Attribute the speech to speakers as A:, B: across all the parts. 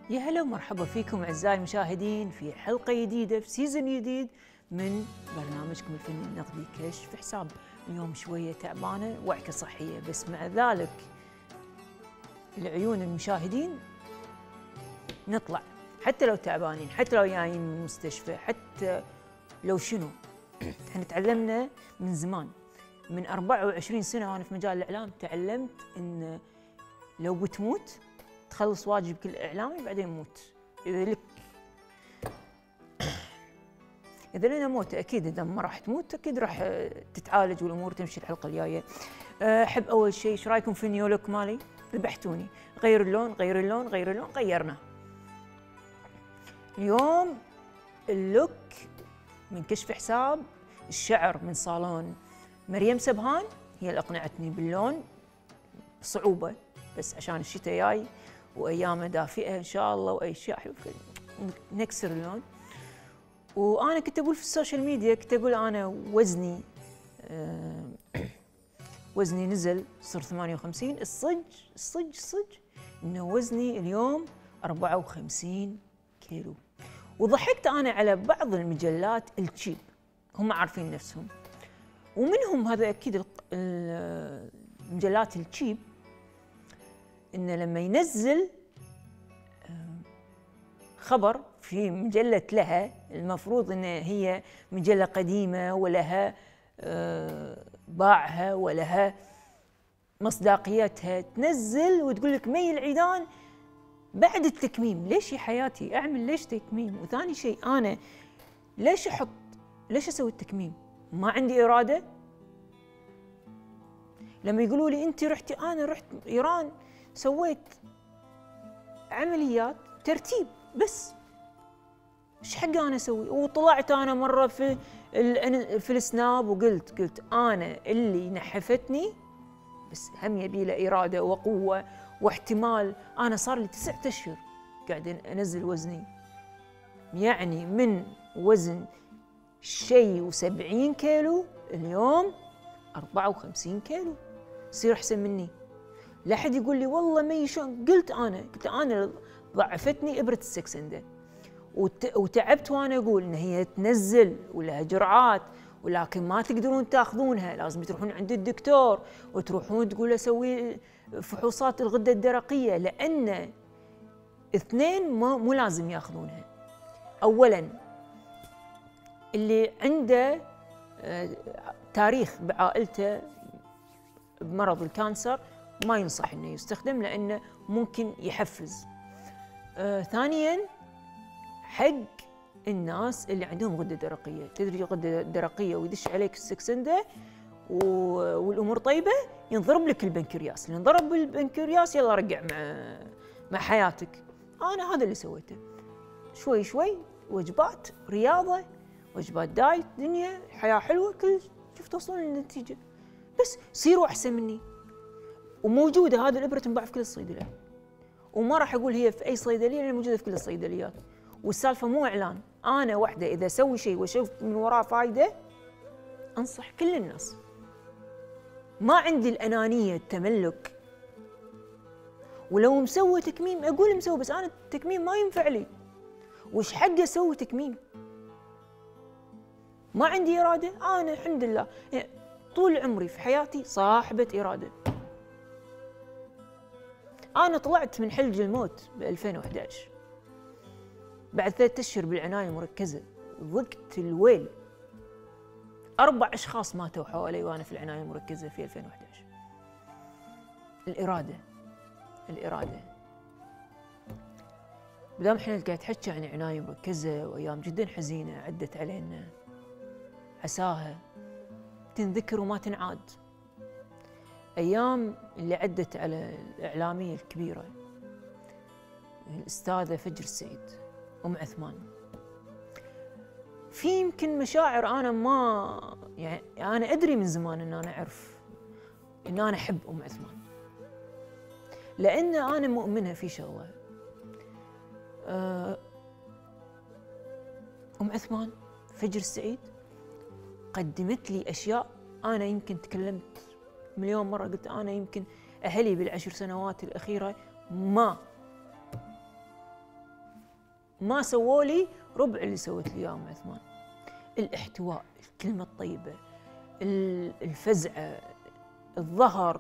A: يا هلا ومرحبا فيكم أعزائي المشاهدين في حلقة جديدة في سيزون جديد من برنامجكم الفني النقدي كشف حساب. اليوم شوية تعبانة وعكة صحية، بس مع ذلك لعيون المشاهدين نطلع حتى لو تعبانين، حتى لو جايين من المستشفى، حتى لو شنو. احنا تعلمنا من زمان، من 24 سنة وأنا في مجال الإعلام تعلمت إن لو بتموت تخلص واجبك الإعلامي بعدين موت. إذا لنا موت أكيد، إذا ما راح تموت أكيد راح تتعالج والأمور تمشي. الحلقة الجاية أحب أول شيء إيش رأيكم في النيو لوك مالي؟ ذبحتوني، غير اللون غير اللون غير اللون، غيرنا. اليوم اللوك من كشف حساب، الشعر من صالون مريم سبهان، هي اللي أقنعتني باللون صعوبة، بس عشان الشتاء جاي وايامه دافئه ان شاء الله واشياء حلوه نكسر اللون. وانا كنت اقول في السوشيال ميديا، كنت اقول انا وزني وزني نزل صرت 58. الصج انه وزني اليوم 54 كيلو. وضحكت انا على بعض المجلات التشيب، هم عارفين نفسهم، ومنهم هذا اكيد المجلات التشيب، إنه لما ينزل خبر في مجلة لها، المفروض إن هي مجلة قديمة ولها باعها ولها مصداقيتها، تنزل وتقول لك مي العيدان بعد التكميم. ليش يا حياتي أعمل ليش تكميم؟ وثاني شيء أنا ليش أسوي التكميم؟ ما عندي إرادة؟ لما يقولوا لي أنت رحتي، أنا رحت إيران سويت عمليات ترتيب بس، ايش حق انا اسوي؟ وطلعت انا مره في السناب وقلت انا اللي نحفتني، بس هم يبي له اراده وقوه واحتمال. انا صار لي 9 أشهر قاعد انزل وزني، يعني من وزن شيء و70 كيلو اليوم 54 كيلو، يصير احسن مني. لا حد يقول لي والله مي شلون. قلت انا ضعفتني ابره السكسنده، وتعبت وانا اقول ان هي تنزل ولها جرعات، ولكن ما تقدرون تاخذونها، لازم تروحون عند الدكتور وتروحون تقول اسوي فحوصات الغده الدرقيه، لان اثنين مو لازم ياخذونها. اولا اللي عنده تاريخ بعائلته بمرض الكانسر ما ينصح انه يستخدم، لانه ممكن يحفز. ثانيا حق الناس اللي عندهم غده درقيه، تدري غده درقيه ويدش عليك السكسنده والامور طيبه، ينضرب لك البنكرياس. اللي انضرب بالبنكرياس يلا رجع مع حياتك. انا هذا اللي سويته، شوي شوي وجبات رياضه، وجبات دايت، دنيا حياه حلوه، كل شوف توصلون للنتيجه. بس صيروا احسن مني. وموجوده هذه الابره تنباع في كل الصيدليات، وما راح اقول هي في اي صيدليه لان موجوده في كل الصيدليات. والسالفه مو اعلان، انا وحده اذا اسوي شيء واشوف من وراه فايده انصح كل الناس. ما عندي الانانيه التملك، ولو مسوي تكميم اقول مسوي، بس انا التكميم ما ينفع لي، وش حق اسوي تكميم؟ ما عندي اراده. انا الحمد لله طول عمري في حياتي صاحبه اراده. أنا طلعت من حلج الموت ب 2011 بعد 3 أشهر بالعناية المركزة، ضقت الويل. 4 أشخاص ماتوا حوالي وأنا في العناية المركزة في 2011. الإرادة. بدام احنا قاعد نحكي عن عناية مركزة وأيام جدا حزينة عدت علينا، عساها تنذكر وما تنعاد. أيام اللي عدت على الإعلامية الكبيرة الأستاذة فجر السعيد، أم عثمان. في يمكن مشاعر أنا ما يعني أنا أدري من زمان إن أنا أعرف إن أنا أحب أم عثمان، لأن أنا مؤمنة في شغلة. أم عثمان فجر السعيد قدمت لي أشياء أنا يمكن تكلمت مليون مرة، قلت أنا يمكن أهلي بال10 سنوات الأخيرة ما سووا لي ربع اللي سويت لي اياه ام عثمان. الاحتواء، الكلمه الطيبه، الفزعه، الظهر.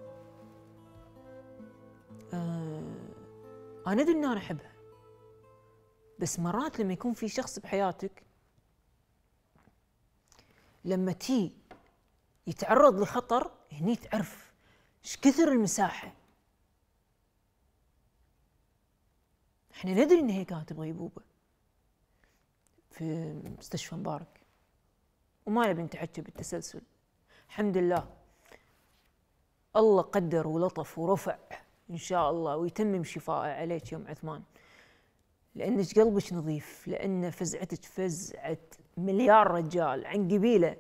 A: انا ادري ان انا احبها، بس مرات لما يكون في شخص بحياتك لما يتعرض لخطر، هني تعرف ايش كثر المساحه. احنا ندري ان هي كانت بغيبوبه في مستشفى مبارك، وما نبي نتحكى بالتسلسل. الحمد لله الله قدر ولطف ورفع ان شاء الله، ويتمم شفائه عليك يا ام عثمان، لانك قلبك نظيف، لان فزعتك فزعه مليار رجال عن قبيله.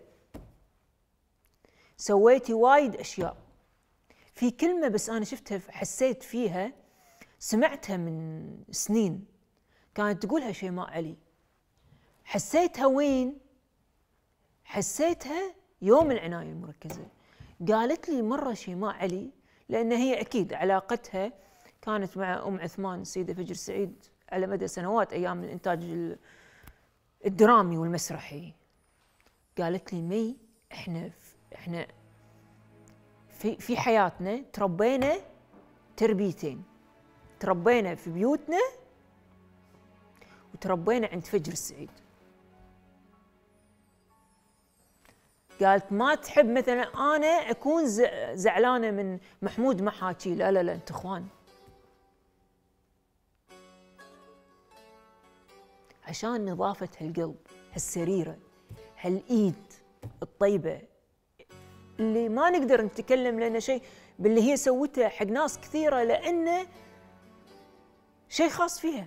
A: سويتي وايد اشياء. في كلمه بس انا شفتها حسيت فيها، سمعتها من سنين، كانت تقولها شيماء علي. حسيتها وين؟ حسيتها يوم العنايه المركزه. قالت لي مره شيماء علي، لان هي اكيد علاقتها كانت مع ام عثمان السيده فجر سعيد على مدى سنوات ايام الانتاج الدرامي والمسرحي. قالت لي مي، احنا في حياتنا تربينا تربيتين، تربينا في بيوتنا وتربينا عند فجر السعيد. قالت ما تحب مثلا انا اكون زعلانه من محمود ما حاكي، لا لا لا انت اخوان. عشان نظافه هالقلب، هالسريره، هالايد الطيبه اللي ما نقدر نتكلم لنا شيء باللي هي سوته حق ناس كثيره، لانه شيء خاص فيها.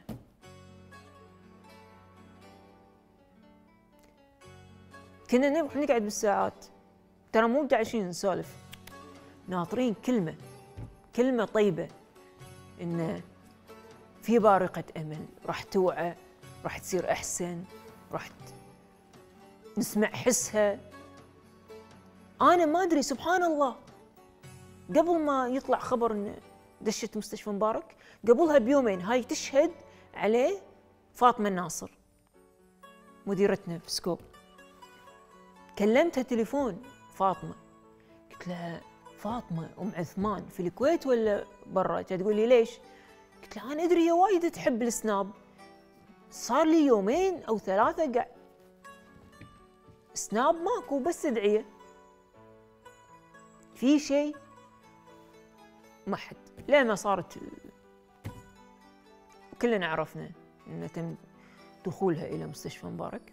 A: كنا نروح نقعد بالساعات، ترى مو متعشين نسولف، ناطرين كلمة طيبة، إن في بارقة أمل راح توعى، راح تصير أحسن، راح نسمع حسها. أنا ما أدري سبحان الله، قبل ما يطلع خبر إن دشت مستشفى مبارك، قبلها بيومين هاي تشهد عليه فاطمة الناصر مديرتنا في سكوب. كلمتها تليفون فاطمة، قلت لها فاطمة أم عثمان في الكويت ولا برا؟ تقول لي ليش؟ قلت لها أنا أدري هي وايد تحب السناب، صار لي يومين أو ثلاثة قاعد سناب ماكو، بس أدعية في شيء ما حد. لما صارت كلنا عرفنا إن تم دخولها إلى مستشفى مبارك.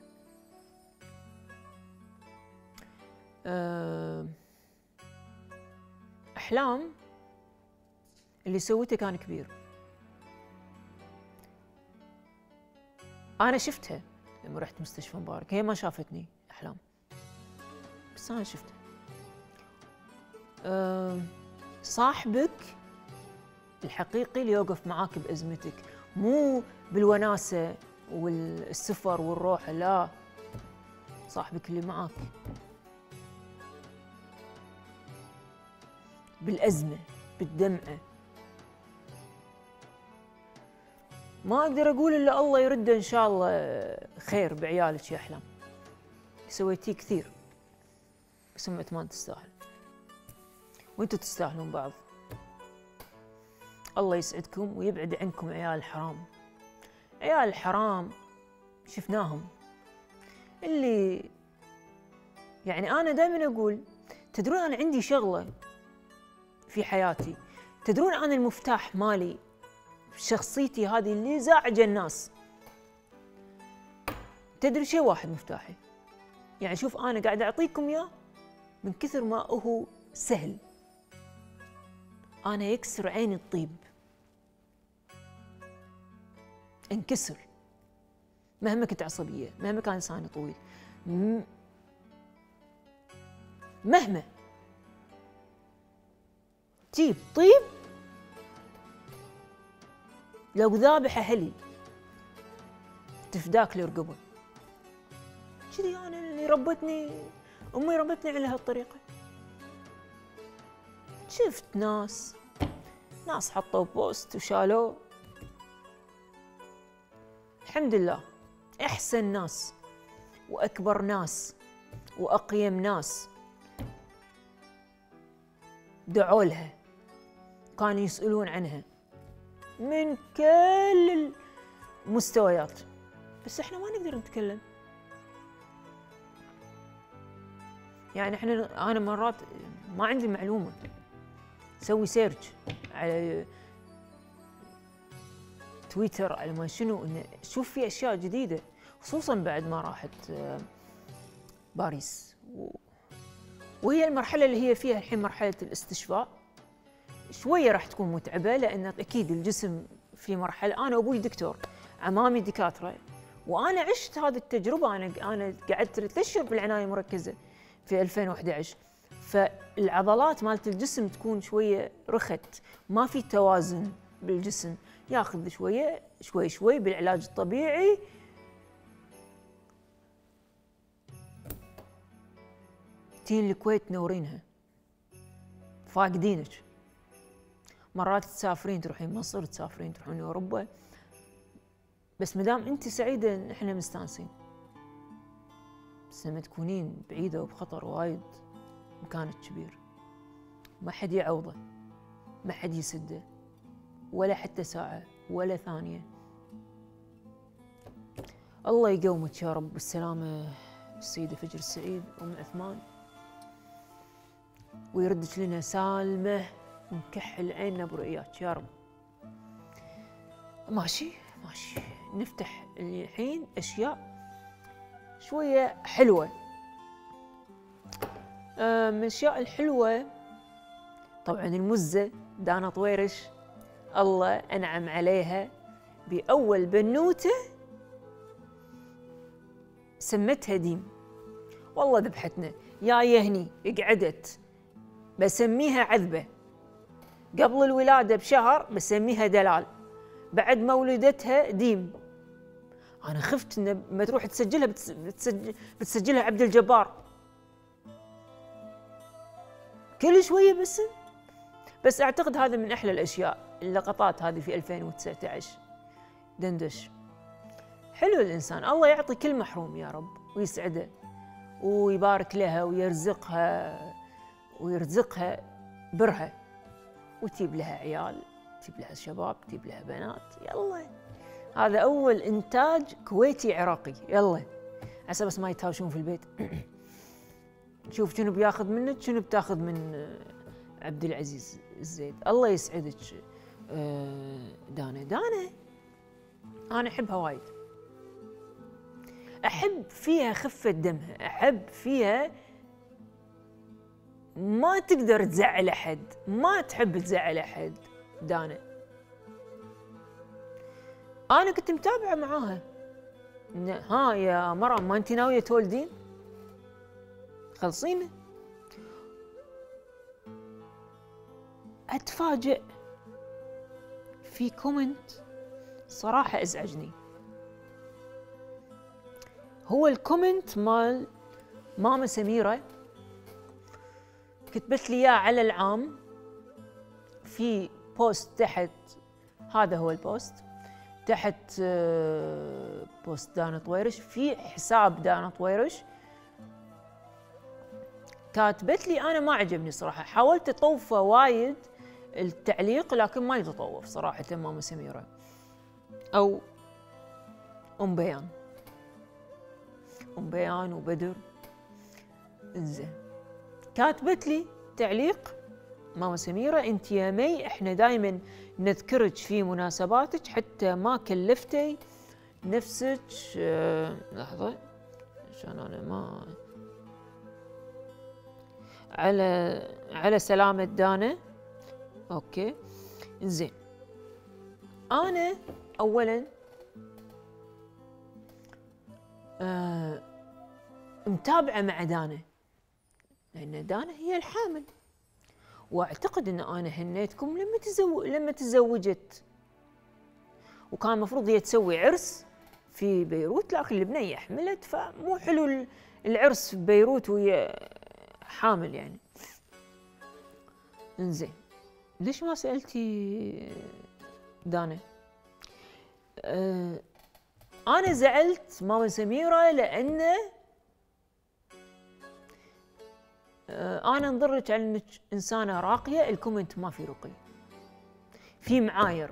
A: أحلام اللي سويته كان كبير. أنا شفتها لما رحت مستشفى مبارك، هي ما شافتني أحلام، بس أنا شفتها. صاحبك الحقيقي اللي يوقف معاك بأزمتك، مو بالوناسة والسفر والروح، لا، صاحبك اللي معاك بالأزمة بالدمعة. ما أقدر أقول إلا الله يرده إن شاء الله خير بعيالك يا أحلام، سويتيه كثير، بس أم عثمان تستاهل، وأنتوا تستاهلون بعض. الله يسعدكم ويبعد عنكم عيال الحرام. عيال الحرام شفناهم، اللي يعني أنا دائما أقول، تدرون أنا عندي شغلة في حياتي، تدرون أنا المفتاح مالي شخصيتي هذه اللي زعجة الناس، تدري شيء واحد مفتاحي، يعني شوف أنا قاعد أعطيكم إياه من كثر ما هو سهل، أنا يكسر عيني الطيب، انكسر مهما كنت عصبية، مهما كان لساني طويل، مهما تجيب طيب لو ذابح أهلي تفداك لرقبه. كذي أنا اللي ربتني، أمي ربتني على هالطريقة. شفت ناس حطوا بوست وشالوه، الحمد لله احسن ناس واكبر ناس واقيم ناس دعوا لها، كانوا يسالون عنها من كل المستويات، بس احنا ما نقدر نتكلم. يعني انا مرات ما عندي المعلومه، اسوي سيرش على تويتر على ما شنو، انه شوف في اشياء جديده، خصوصا بعد ما راحت باريس وهي المرحله اللي هي فيها الحين مرحله الاستشفاء. شويه راح تكون متعبه، لان اكيد الجسم في مرحله. انا ابوي دكتور، عمامي دكاتره، وانا عشت هذه التجربه. انا قعدت 3 اشهر بالعنايه المركزه في 2011. فالعضلات مالت الجسم تكون شويه رخت، ما في توازن بالجسم، ياخذ شويه شوي شوي بالعلاج الطبيعي. تين الكويت تنورينها، فاقدينك. مرات تسافرين تروحين مصر، تسافرين تروحين اوروبا، بس مدام انت سعيده احنا مستانسين. بس لما تكونين بعيده وبخطر وايد، مكانك كبير، ما حد يعوضه، ما حد يسده، ولا حتى ساعه ولا ثانيه. الله يقومك يا رب بالسلامه السيده فجر السعيد ام عثمان، ويردك لنا سالمه نكحل عيننا برؤياك يا رب. ماشي ماشي، نفتح الحين اشياء شويه حلوه. من الاشياء الحلوه طبعا المزه دانا طويرش، الله انعم عليها باول بنوته سمتها ديم. والله ذبحتنا يا يهني، قعدت بسميها عذبه، قبل الولاده بشهر بسميها دلال، بعد ما ولدتها ديم. انا خفت ان ما تروح تسجلها بتسجلها عبد الجبار، كل شويه بس اعتقد هذا من احلى الاشياء، اللقطات هذه في 2019 دندش. حلو الانسان، الله يعطي كل محروم يا رب ويسعده ويبارك لها ويرزقها برها، وتجيب لها عيال، تجيب لها شباب، تجيب لها بنات. يلا هذا اول انتاج كويتي عراقي، يلا عسى بس ما يتهاوشون في البيت. نشوف شنو بياخذ منك، شنو بتاخذ من عبد العزيز الزيد. الله يسعدك دانا. انا احبها وايد، احب فيها خفه دمها، احب فيها ما تقدر تزعل احد، ما تحب تزعل احد. دانا انا كنت متابعه معاها، ها يا مرام ما انت ناويه تولدين؟ خلصينه. اتفاجئ في كومنت صراحه ازعجني، هو الكومنت مال ماما سميره، كتبت لي اياه على العام في بوست تحت. هذا هو البوست تحت بوست دانا طويرش، في حساب دانا طويرش. كاتبت لي انا ما عجبني صراحه، حاولت اطوفه وايد التعليق لكن ما يتطوف صراحه. ماما سميره او ام بيان وبدر. انزين كاتبت لي تعليق ماما سميره، انت يا مي احنا دائما نذكرك في مناسباتك حتى ما كلفتي نفسك. لحظه عشان انا ما على سلامة دانا. اوكي زين، انا اولا متابعة مع دانا، لان دانا هي الحامل، واعتقد ان انا هنيتكم لما تزوجت، وكان المفروض هي تسوي عرس في بيروت، لكن البنية حملت، فمو حلو العرس في بيروت وهي حامل يعني. انزين ليش ما سألتي دانا؟ انا زعلت ماما سميره لان انا انظر لك على انك انسانه راقيه، الكومنت ما في رقي، في معاير.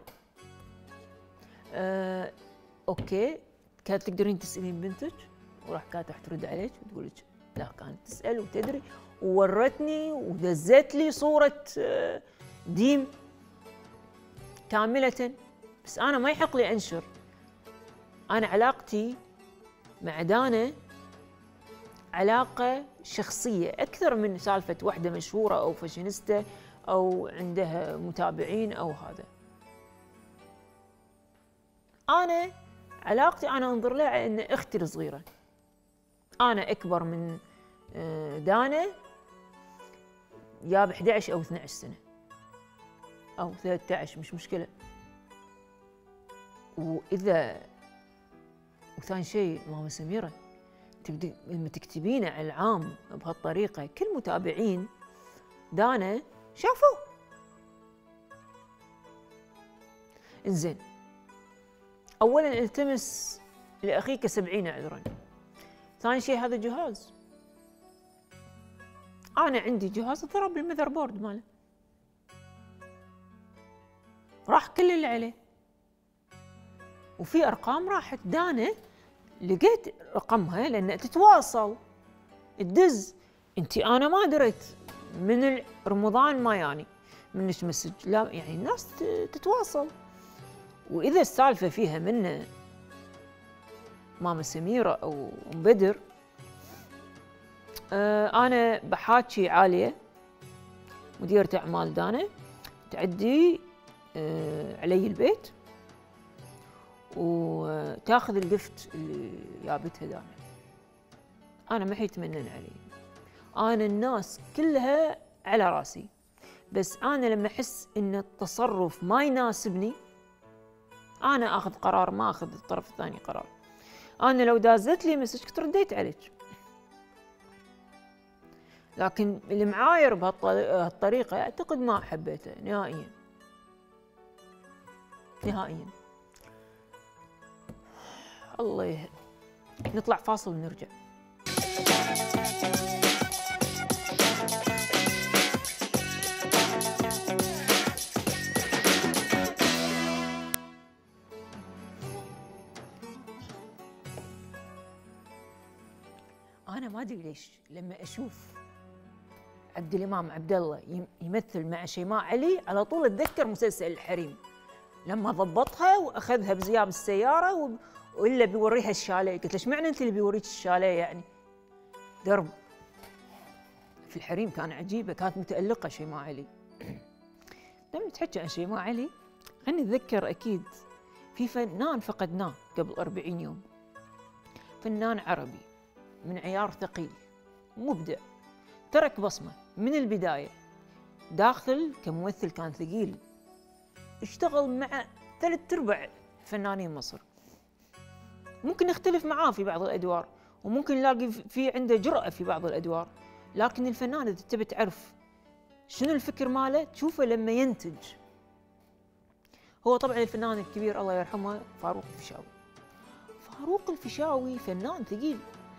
A: اوكي، كانت تقدرين تسالين بنتك وراح كانت راح ترد عليك وتقول لك لا، كانت تسال وتدري، وورتني ودزت لي صوره ديم كامله. بس انا ما يحق لي انشر. انا علاقتي مع دانا علاقه شخصيه اكثر من سالفه واحده مشهوره او فاشينيستا او عندها متابعين او هذا. انا علاقتي انا انظر لها على ان اختي الصغيره. انا اكبر من دانا يا ب 11 او 12 سنه او 13، مش مشكله. وثاني شيء ماما سميره تبدي لما تكتبينه على العام بهالطريقه كل متابعين دانا شافوه. انزين، اولا التمس لاخيك 70 عذرا. ثاني شيء هذا جهاز، انا عندي جهاز ضرب المذر بورد ماله، راح كل اللي عليه، وفي ارقام راحت. دانا لقيت رقمها لان تتواصل تدز. انا ما دريت من رمضان ما يعني منش مسج، لا يعني الناس تتواصل. واذا السالفه فيها منه ماما سميره او ام بدر، انا بحاكي عاليه مديرة اعمال دانا تعدي علي البيت وتاخذ الجفت اللي جابتها دانا. انا ما يتمنن علي، انا الناس كلها على راسي، بس انا لما احس ان التصرف ما يناسبني انا اخذ قرار، ما اخذ الطرف الثاني قرار. انا لو دازت لي مسج كنت رديت عليك، لكن المعاير بهالطريقه اعتقد ما حبيته نهائيا نهائيا. الله نطلع فاصل ونرجع. أنا ما أدري ليش لما أشوف عبد الإمام عبد الله يمثل مع شيماء علي على طول أتذكر مسلسل الحريم، لما ضبطها وأخذها بزياب السيارة وإلا بيوريها الشاليه. قلت له ايش معنى أنت اللي بيوريك الشاليه يعني؟ درب في الحريم كان عجيبة، كانت متألقة شيماء علي. لما تحكي عن شيماء علي خليني أتذكر أكيد في فنان فقدناه قبل 40 يوم، فنان عربي من عيار ثقيل مبدع، ترك بصمة من البداية، داخل كممثل كان ثقيل، اشتغل مع 3/4 فنانين مصر. ممكن نختلف معاه في بعض الأدوار وممكن نلاقي في عنده جرأة في بعض الأدوار، لكن الفنان إذا تبي تعرف شنو الفكر ماله تشوفه لما ينتج. هو طبعا الفنان الكبير الله يرحمه فاروق الفيشاوي. فاروق الفيشاوي فنان ثقيل.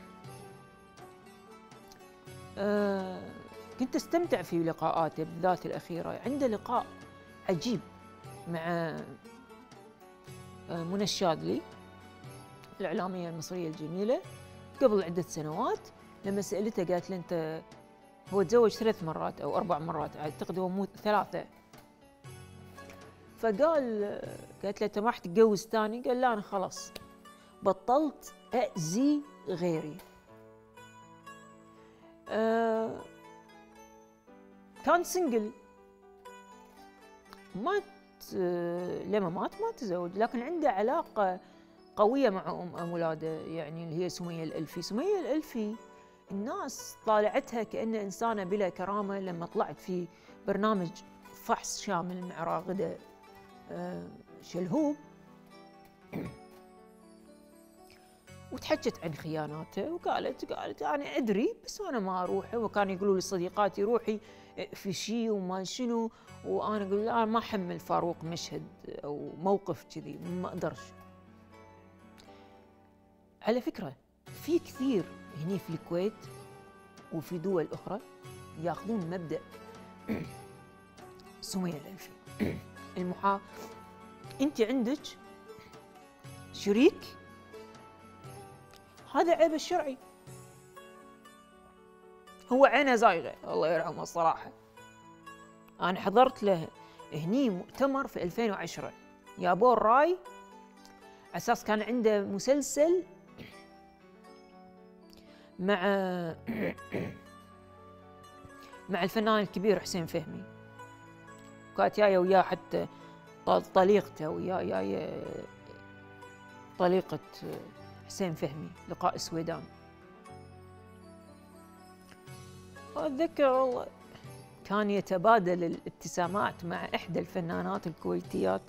A: كنت استمتع في لقاءاته بالذات الأخيرة. عنده لقاء عجيب مع منى الشاذلي الإعلامية المصرية الجميلة قبل عدة سنوات. لما سألته قالت له أنت، هو تزوج 3 مرات أو 4 مرات أعتقد، هو مو 3. قالت له أنت ما راح تتجوز ثاني؟ قال لا، أنا خلاص بطلت أذي غيري. كان سنجل، مات لما مات ما تزوج، لكن عنده علاقة قوية مع أم أولاده يعني اللي هي سمية الألفي. سمية الألفي الناس طالعتها كأنها إنسانة بلا كرامة لما طلعت في برنامج فحص شامل مع راغدة شلهوب وتحكت عن خياناته وقالت أنا أدري بس أنا ما أروح. وكانوا يقولوا لصديقاتي روحي في شيء وما شنو، وأنا أقول لا، ما أحمل فاروق مشهد أو موقف كذي، ما أقدرش. على فكرة في كثير هني في الكويت وفي دول أخرى ياخذون مبدأ سمية الألفي. أنت عندك شريك، هذا عيب الشرعي، هو عينه زايغة الله يرحمه الصراحة. أنا حضرت له هني مؤتمر في 2010 يابوه الراي، أساس كان عنده مسلسل مع مع الفنان الكبير حسين فهمي، كانت جايه وياه حتى طليقته وياه طليقة حسين فهمي، لقاء السويدان. أتذكر والله كان يتبادل الابتسامات مع إحدى الفنانات الكويتيات،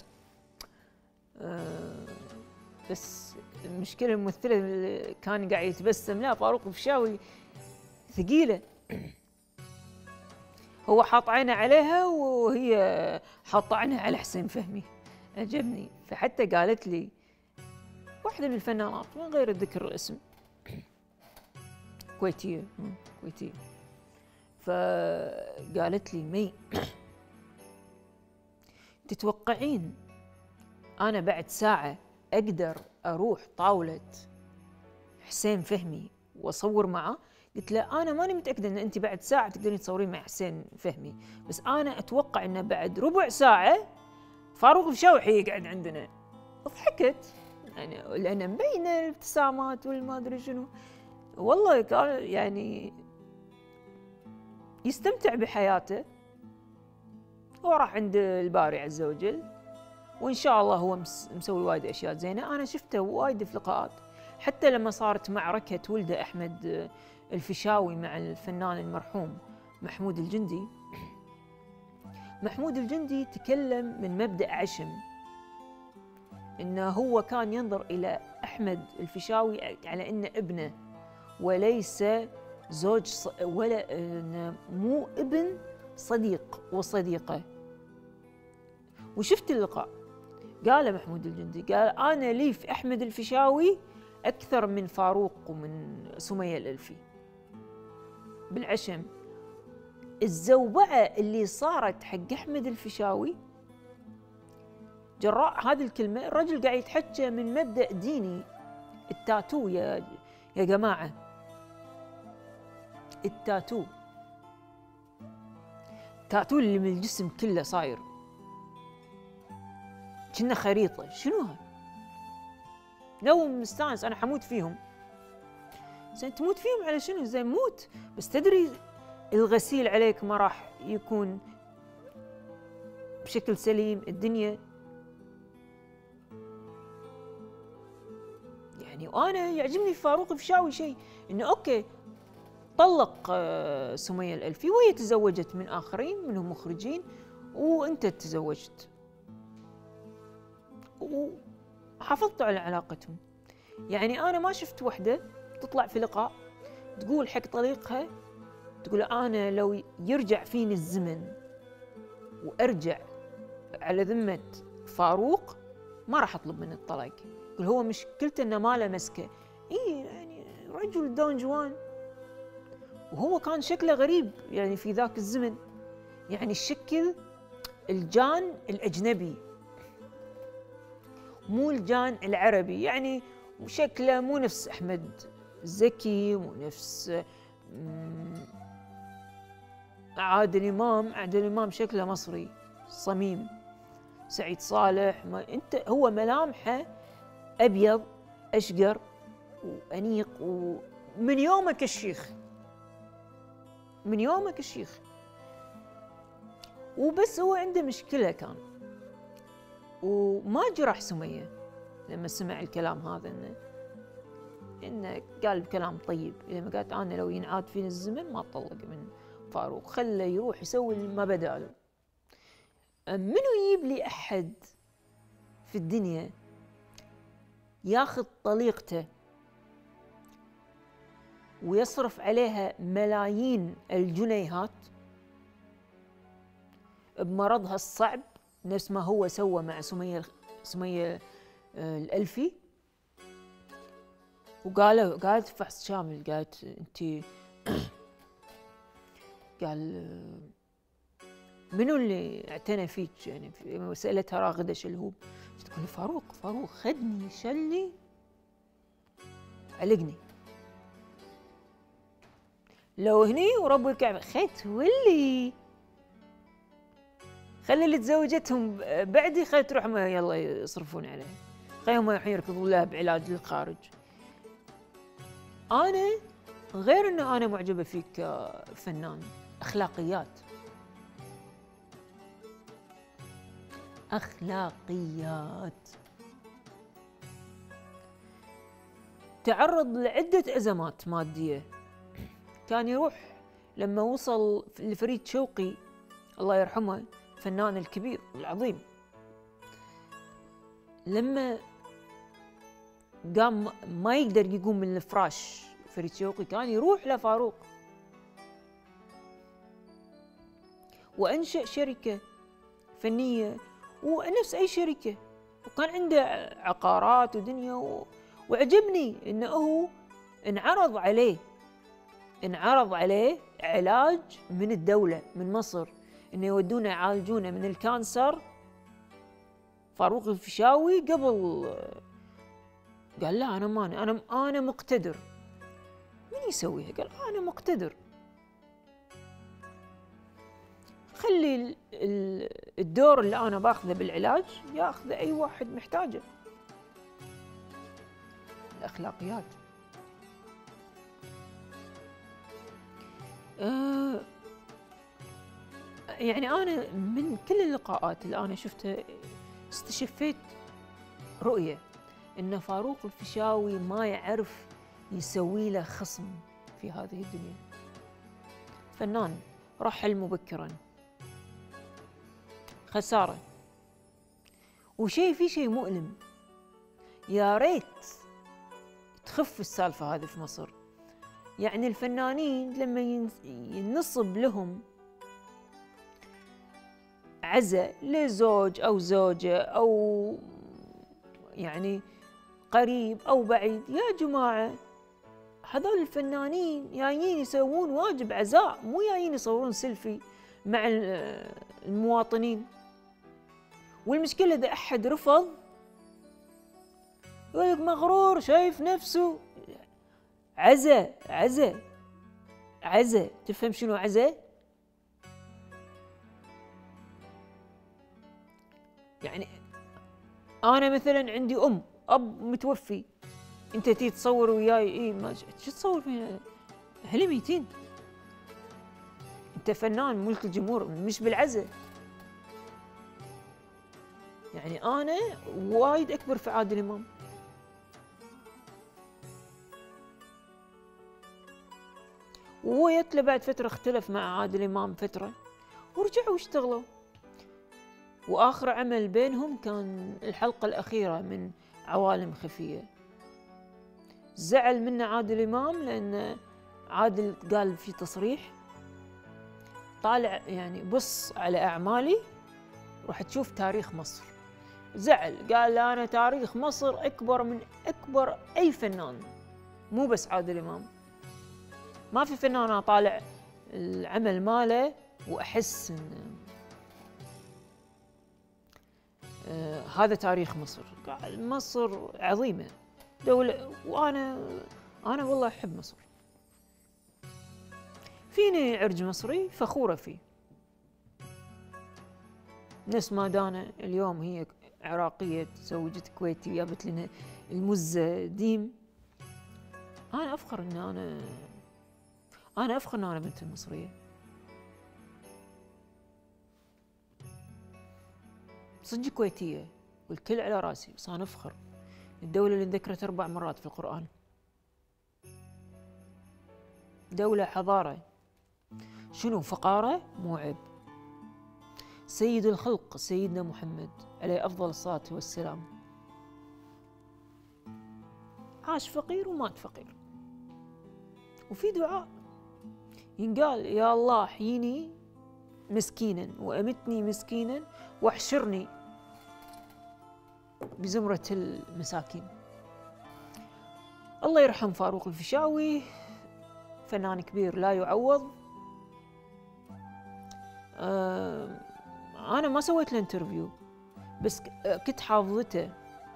A: بس المشكلة الممثلة اللي كان قاعد يتبسم لا فاروق الفيشاوي ثقيلة، هو حاط عينه عليها وهي حاطة عينها على حسين فهمي. عجبني، فحتى قالت لي واحدة من الفنانات من غير ذكر الاسم، كويتية، فقالت لي مي تتوقعين أنا بعد ساعة أقدر أروح طاولة حسين فهمي وأصور معه؟ قلت له أنا ماني متأكدة أن أنت بعد ساعة تقدرين تصورين مع حسين فهمي، بس أنا أتوقع أنه بعد ربع ساعة فاروق الفيشاوي حيقعد عندنا. ضحكت يعني لأن مبينة الابتسامات والما أدري شنو، والله كان يعني يستمتع بحياته. هو راح عند الباري عز وجل، وإن شاء الله هو مسوي وايد أشياء زينة. أنا شفته وايد في لقاءات، حتى لما صارت معركة ولده أحمد الفيشاوي مع الفنان المرحوم محمود الجندي. محمود الجندي تكلم من مبدأ عشم، إنه هو كان ينظر إلى أحمد الفيشاوي على إنه ابنه وليس زوج ولا مو ابن صديق وصديقة. وشفت اللقاء قال محمود الجندي، قال أنا لي في أحمد الفيشاوي أكثر من فاروق ومن سمية الألفي بالعشم. الزوبعة اللي صارت حق أحمد الفيشاوي جراء هذه الكلمة، الرجل قاعد يتحكى من مبدأ ديني. التاتو يا جماعة، التاتو اللي من الجسم كله صاير كنا خريطة، شنو هذا؟ لو مستانس أنا حموت فيهم. زين تموت فيهم على شنو؟ زين موت، بس تدري الغسيل عليك ما راح يكون بشكل سليم. الدنيا يعني، وأنا يعجبني في فاروق الفيشاوي شيء، إنه أوكي طلق سمية الألفي وهي تزوجت من آخرين منهم مخرجين، وأنت تزوجت وحافظتوا على علاقتهم. يعني أنا ما شفت وحدة تطلع في لقاء تقول حق طليقها، تقول أنا لو يرجع فيني الزمن وأرجع على ذمة فاروق ما راح أطلب منه الطلاق. يقول هو مشكلته إنه ما له مسكة. يعني رجل دون جوان، وهو كان شكله غريب يعني في ذاك الزمن، يعني الشكل الجان الأجنبي مو الجان العربي، يعني شكله مو نفس أحمد زكي، مو نفس عادل إمام شكله مصري صميم. سعيد صالح هو ملامحه أبيض أشقر وأنيق، ومن يومك الشيخ، من يومك الشيخ. وبس هو عنده مشكلة كان، وما جرح سمية لما سمع الكلام هذا، إنه قال كلام طيب لما قالت أنا لو ينعاد فيني الزمن ما أطلق من فاروق، خله يروح يسوي ما بداله. منو يجيب لي أحد في الدنيا ياخذ طليقته ويصرف عليها ملايين الجنيهات بمرضها الصعب نفس ما هو سوى مع سمية الألفي، قالت فحص شامل، قالت انت قال منو اللي اعتنى فيك؟ يعني سالتها راغده شلهوب، تقول فاروق خدني شلني علقني، لو هني ورب الكعبه خيت ولي خلي اللي تزوجتهم بعدي خلي تروح ما يلا يصرفون عليها، خليهم الحين يركضون لها بعلاج للخارج. انا غير انه انا معجبه فيك كفنان، اخلاقيات تعرض لعده ازمات ماديه، كان يروح لما وصل لفريد شوقي الله يرحمه الفنان الكبير العظيم، لما قام ما يقدر يقوم من الفراش فريد شوقي كان يروح لفاروق وأنشأ شركة فنية ونفس أي شركة، وكان عنده عقارات ودنيا وعجبني إنه هو انعرض عليه علاج من الدولة من مصر، إنه يودونه يعالجونه من الكانسر. فاروق الفيشاوي قال لا أنا ماني، أنا مقتدر. من يسويها؟ قال أنا مقتدر، خلي الدور اللي أنا باخذه بالعلاج ياخذه أي واحد محتاجه. الأخلاقيات. يعني أنا من كل اللقاءات اللي أنا شفتها استشفيت رؤية إن فاروق الفيشاوي ما يعرف يسوي له خصم في هذه الدنيا. فنان رحل مبكراً، خسارة، في شيء مؤلم. يا ريت تخف السالفة هذه في مصر. يعني الفنانين لما ينصب لهم عزاء لزوج أو زوجة أو يعني قريب أو بعيد، يا جماعة هذول الفنانين جايين يسوون واجب عزاء، مو جايين يصورون سيلفي مع المواطنين. والمشكلة إذا أحد رفض يقول لك مغرور شايف نفسه. عزاء تفهم شنو عزاء؟ يعني أنا مثلا عندي أب متوفي، أنت تيجي تصور وياي شو تصور فينا؟ أهلي ميتين، أنت فنان ملك الجمهور مش بالعزاء. يعني أنا وايد أكبر في عادل إمام، وهو يتلى بعد فترة اختلف مع عادل إمام فترة ورجعوا اشتغلوا، وآخر عمل بينهم كان الحلقة الأخيرة من عوالم خفية. زعل منه عادل إمام لأن عادل قال في تصريح طالع يعني بص على أعمالي راح تشوف تاريخ مصر. زعل قال أنا تاريخ مصر أكبر من أكبر أي فنان، مو بس عادل إمام. ما في فنان أنا طالع العمل ماله وأحس إن هذا تاريخ مصر. قال مصر عظيمة دولة، وأنا والله أحب مصر، فيني عرج مصري فخورة فيه. نفس ما دانا اليوم هي عراقية تزوجت كويتي وجابت لنا المزة ديم. أنا أفخر إن أنا بنت مصرية. صدق كويتية والكل على راسي، بس أنا أفخر. الدولة اللي ذكرت 4 مرات في القرآن، دولة حضارة، شنو فقارة؟ مو عيب. سيد الخلق سيدنا محمد عليه أفضل الصلاة والسلام عاش فقير ومات فقير، وفي دعاء ينقال يا الله حييني مسكينا وأمتني مسكينا واحشرني بزمرة المساكين. الله يرحم فاروق الفيشاوي، فنان كبير لا يعوض. أنا ما سويت له انترفيو، بس كنت حافظته،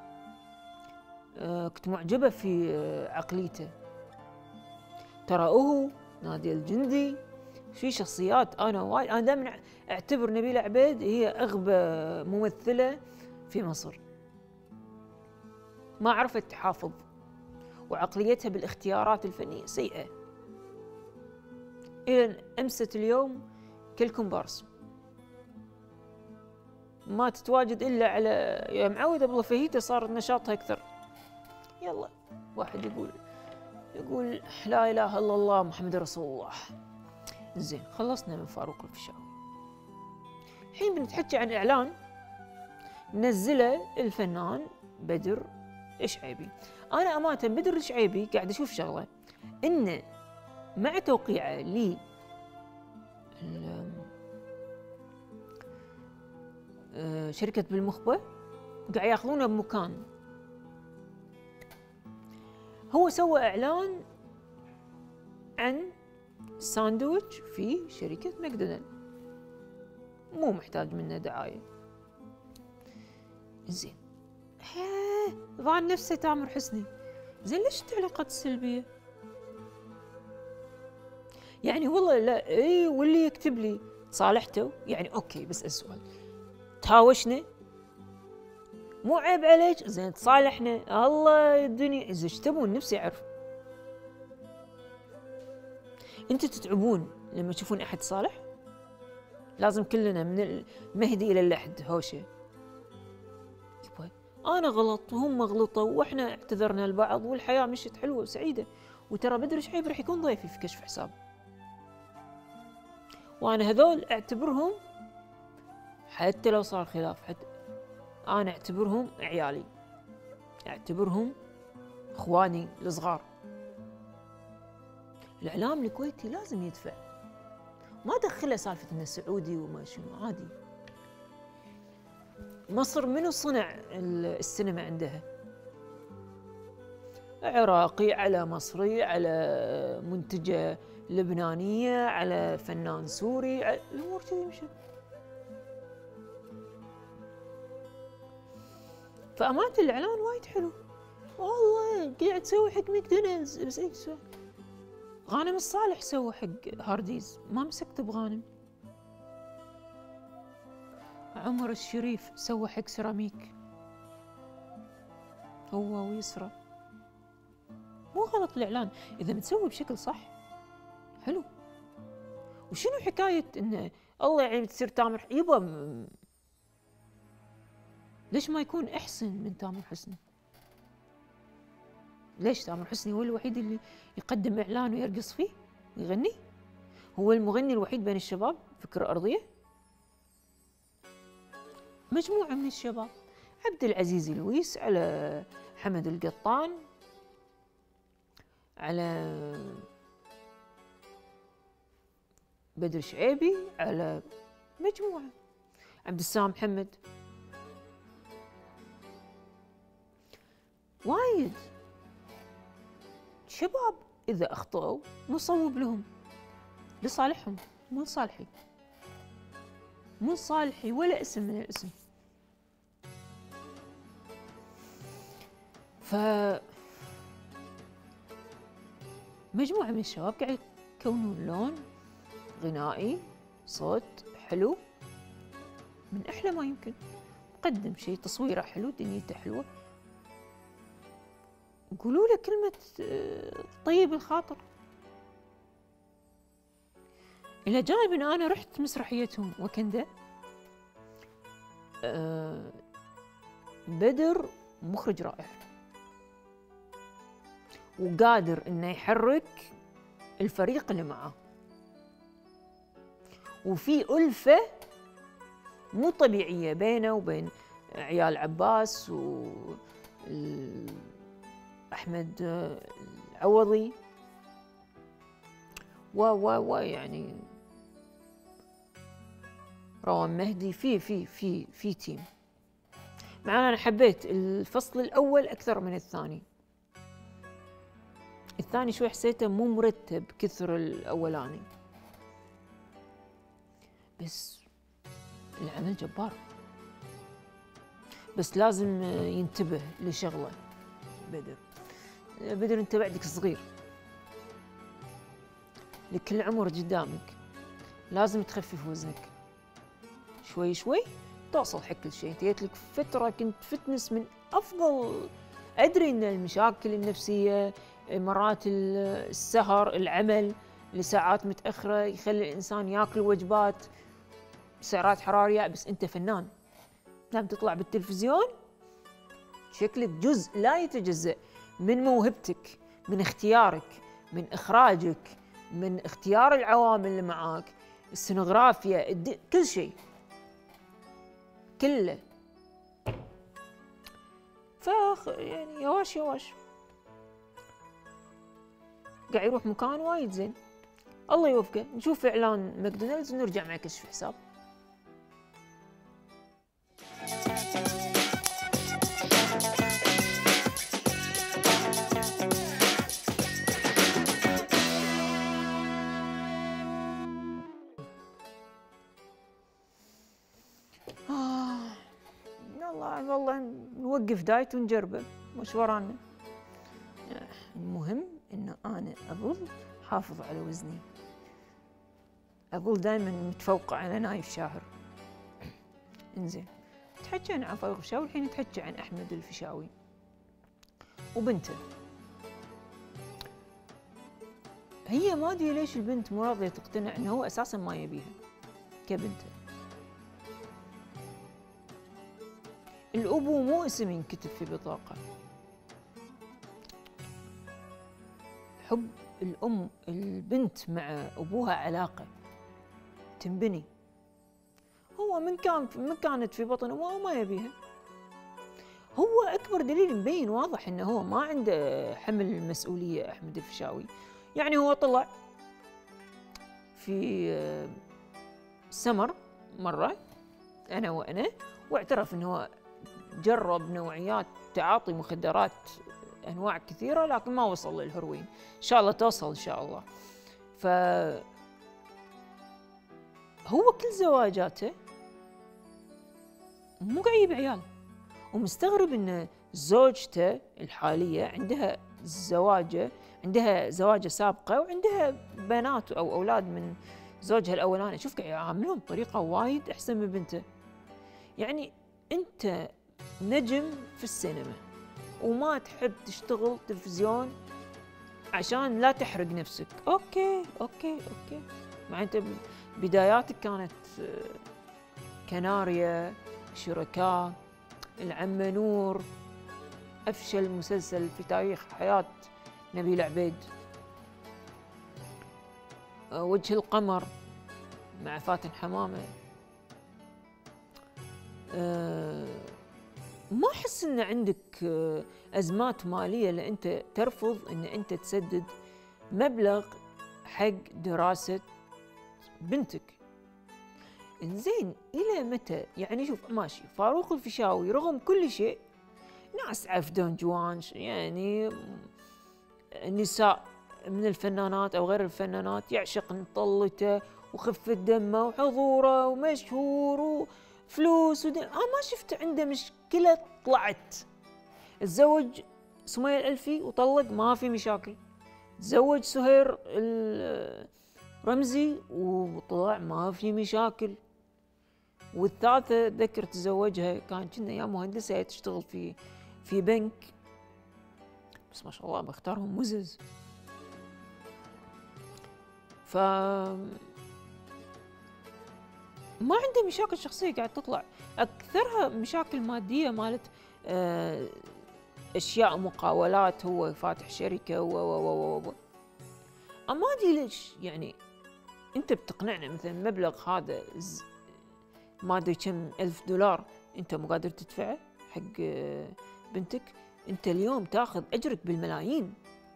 A: كنت معجبة في عقليته. ترى هو نادية الجندي في شخصيات أنا دائما أعتبر نبيلة عبيد هي أغبى ممثلة في مصر، ما عرفت تحافظ، وعقليتها بالاختيارات الفنية سيئة. إلى أمست اليوم كل كومبارس ما تتواجد إلا على يا معودة بالله فهيتة، صار نشاطها أكثر. يلا واحد يقول لا إله إلا الله محمد رسول الله. زين، خلصنا من فاروق الفيشاوي، الحين بنتحكي عن إعلان نزله الفنان بدر الشعيبي. أنا أمانة بدر الشعيبي قاعد أشوف شغلة، إنه مع توقيعه لي شركة بالمخبة قاعد ياخذونه بمكان. هو سوى إعلان عن ساندويتش في شركة ماكدونالد، مو محتاج منه دعاية. زين، ظن نفسه تامر حسني. زين، ليش التعليقات السلبية؟ يعني والله لا، اي واللي يكتب لي صالحته يعني اوكي، بس السؤال تهاوشنا مو عيب عليك، زين تصالحنا الله الدنيا. اذا ايش تبون نفسي اعرف، انتوا تتعبون لما تشوفون احد صالح؟ لازم كلنا من المهدي الى اللحد هوشه. يبا انا غلط وهم غلطوا واحنا اعتذرنا لبعض والحياه مشت حلوه وسعيده. وترى بدر شعيب راح يكون ضيفي في كشف حساب، وانا هذول اعتبرهم حتى لو صار خلاف، حتى انا اعتبرهم عيالي، اعتبرهم اخواني الصغار. الاعلام الكويتي لازم يدفع، ما دخله سالفه انه سعودي وما شنو، عادي. مصر منو صنع السينما عندها؟ عراقي على مصري على منتجة لبنانية على فنان سوري، الأمور كذي مشت. فأمانة الإعلان وايد حلو، والله قاعد تسوي حق ماكدونالدز. بس أي سؤال، غانم الصالح سوى حق هارديز، ما مسكت بغانم. عمر الشريف سوى حق سيراميك، هو ويسرى. مو غلط الإعلان إذا متسوي بشكل صح، حلو. وشنو حكاية إنه الله يعني تصير تامر يبا ليش ما يكون أحسن من تامر حسني؟ ليش تامر حسني هو الوحيد اللي يقدم إعلان ويرقص فيه ويغني؟ هو المغني الوحيد بين الشباب فكرة أرضية؟ مجموعة من الشباب، عبد العزيز الويس على حمد القطان على بدر شعيبي على مجموعة، عبد السلام محمد، وايد شباب. إذا أخطأوا نصوب لهم لصالحهم، مو لصالحي، مو لصالحي ولا اسم من الاسم. مجموعة من الشباب قاعد يكونون لون غنائي، صوت حلو من أحلى ما يمكن، قدم شيء تصويره حلو، دنيته حلوة، قولوا له كلمة طيب الخاطر. إلى جانب أن أنا رحت مسرحيتهم وكندا، بدر مخرج رائع وقادر إنه يحرك الفريق اللي معاه، وفي ألفة مو طبيعية بينه وبين عيال عباس وأحمد العوضي يعني روان مهدي. في تيم معنا. أنا حبيت الفصل الأول أكثر من الثاني، الثاني شوي حسيته مو مرتب كثر الأولاني، بس العمل جبار. بس لازم ينتبه لشغله بدر انت بعدك صغير، لكل عمر قدامك، لازم تخفف وزنك شوي شوي توصل حق كل شيء. انت جيت لك فتره كنت فتنس من افضل. ادري ان المشاكل النفسيه، مرات السهر، العمل لساعات متاخره يخلي الانسان ياكل وجبات سعرات حراريه، بس انت فنان. لما تطلع بالتلفزيون شكلك جزء لا يتجزأ من موهبتك، من اختيارك، من اخراجك، من اختيار العوامل اللي معاك، السينوغرافيا، كل شيء كله. يعني يواش يواش قاعد يروح مكان وايد زين. الله يوفقه. نشوف اعلان ماكدونالدز ونرجع مع كشف حساب. والله نوقف دايت ونجربه، وش ورانا. المهم ان انا اظل حافظ على وزني، اظل دائما متفوقه على نايف شاهر. انزين، تحكينا عن فاروق الفيشاوي، الحين نتحكي عن احمد الفيشاوي وبنته. هي ما ادري ليش البنت مو راضيه تقتنع انه هو اساسا ما يبيها كبنته. الأبو مو اسم ينكتب في بطاقة. حب الأم البنت مع أبوها علاقة تنبني. هو من كانت في بطن أمها ما يبيها. هو أكبر دليل مبين واضح إنه هو ما عنده حمل المسؤولية أحمد الفيشاوي. يعني هو طلع في سمر مرة أنا واعترف إنه هو جرب نوعيات تعاطي مخدرات أنواع كثيرة، لكن ما وصل للهروين. إن شاء الله توصل إن شاء الله. هو كل زواجاته مو قاعد يجيب عيال، ومستغرب إن زوجته الحالية عندها زواجة سابقة وعندها بنات أو أولاد من زوجها الأولاني. شوف قاعد يعاملهم بطريقة وايد أحسن من بنته. يعني أنت نجم في السينما وما تحب تشتغل تلفزيون عشان لا تحرق نفسك. اوكي مع انت بداياتك كانت كناريا، شركاء، العمة نور، افشل مسلسل في تاريخ حياة نبيل عبيد، وجه القمر مع فاتن حمامة. ما أحس إن عندك أزمات مالية لأن أنت ترفض إن أنت تسدد مبلغ حق دراسة بنتك. إنزين إلى متى؟ يعني شوف ماشي، فاروق الفيشاوي رغم كل شيء ناس عفدون جوان، يعني النساء من الفنانات أو غير الفنانات يعشق طلته وخفة دمه وحضوره ومشهور وفلوس ما شفت عنده مشكلة. طلعت تزوج سمية الألفي وطلق ما في مشاكل، تزوج سهير رمزي وطلع ما في مشاكل، والثالثة ذكر تزوجها كنا يا مهندسة تشتغل في بنك، بس ما شاء الله بختارهم مزز. ما عنده مشاكل شخصية قاعد تطلع، أكثرها مشاكل مادية مالت أشياء مقاولات، هو فاتح شركة أما أدري ليش. يعني أنت بتقنعنا مثلا مبلغ هذا ما أدري كم $1000 أنت مو قادر تدفعه حق بنتك. أنت اليوم تاخذ أجرك بالملايين.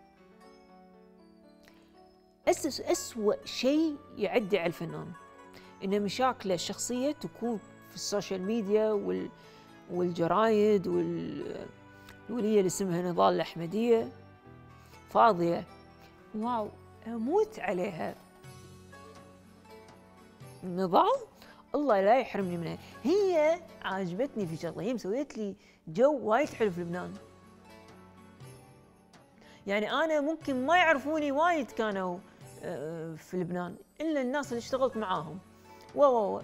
A: أسوأ شيء يعدي على الفنان إن مشاكله الشخصية تكون في السوشيال ميديا والجرايد والولية اللي اسمها نضال الأحمدية. فاضية، واو أموت عليها. نضال الله لا يحرمني منها. هي عاجبتني في شغلة، هي مسويت لي جو وايد حلو في لبنان. يعني أنا ممكن ما يعرفوني وايد كانوا في لبنان إلا الناس اللي اشتغلت معاهم. واو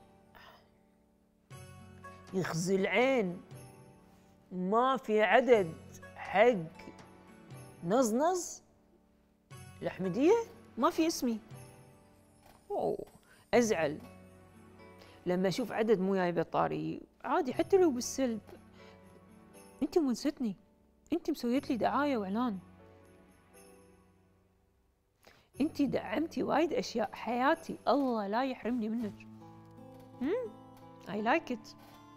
A: يخزي العين، ما في عدد حق نزنز الأحمدية ما في اسمي. أوه أزعل لما أشوف عدد مو جايبه طاري عادي حتى لو بالسلب. أنت منستني، أنت مسويت لي دعاية وإعلان، أنت دعمتي وايد أشياء حياتي، الله لا يحرمني منك. I like it.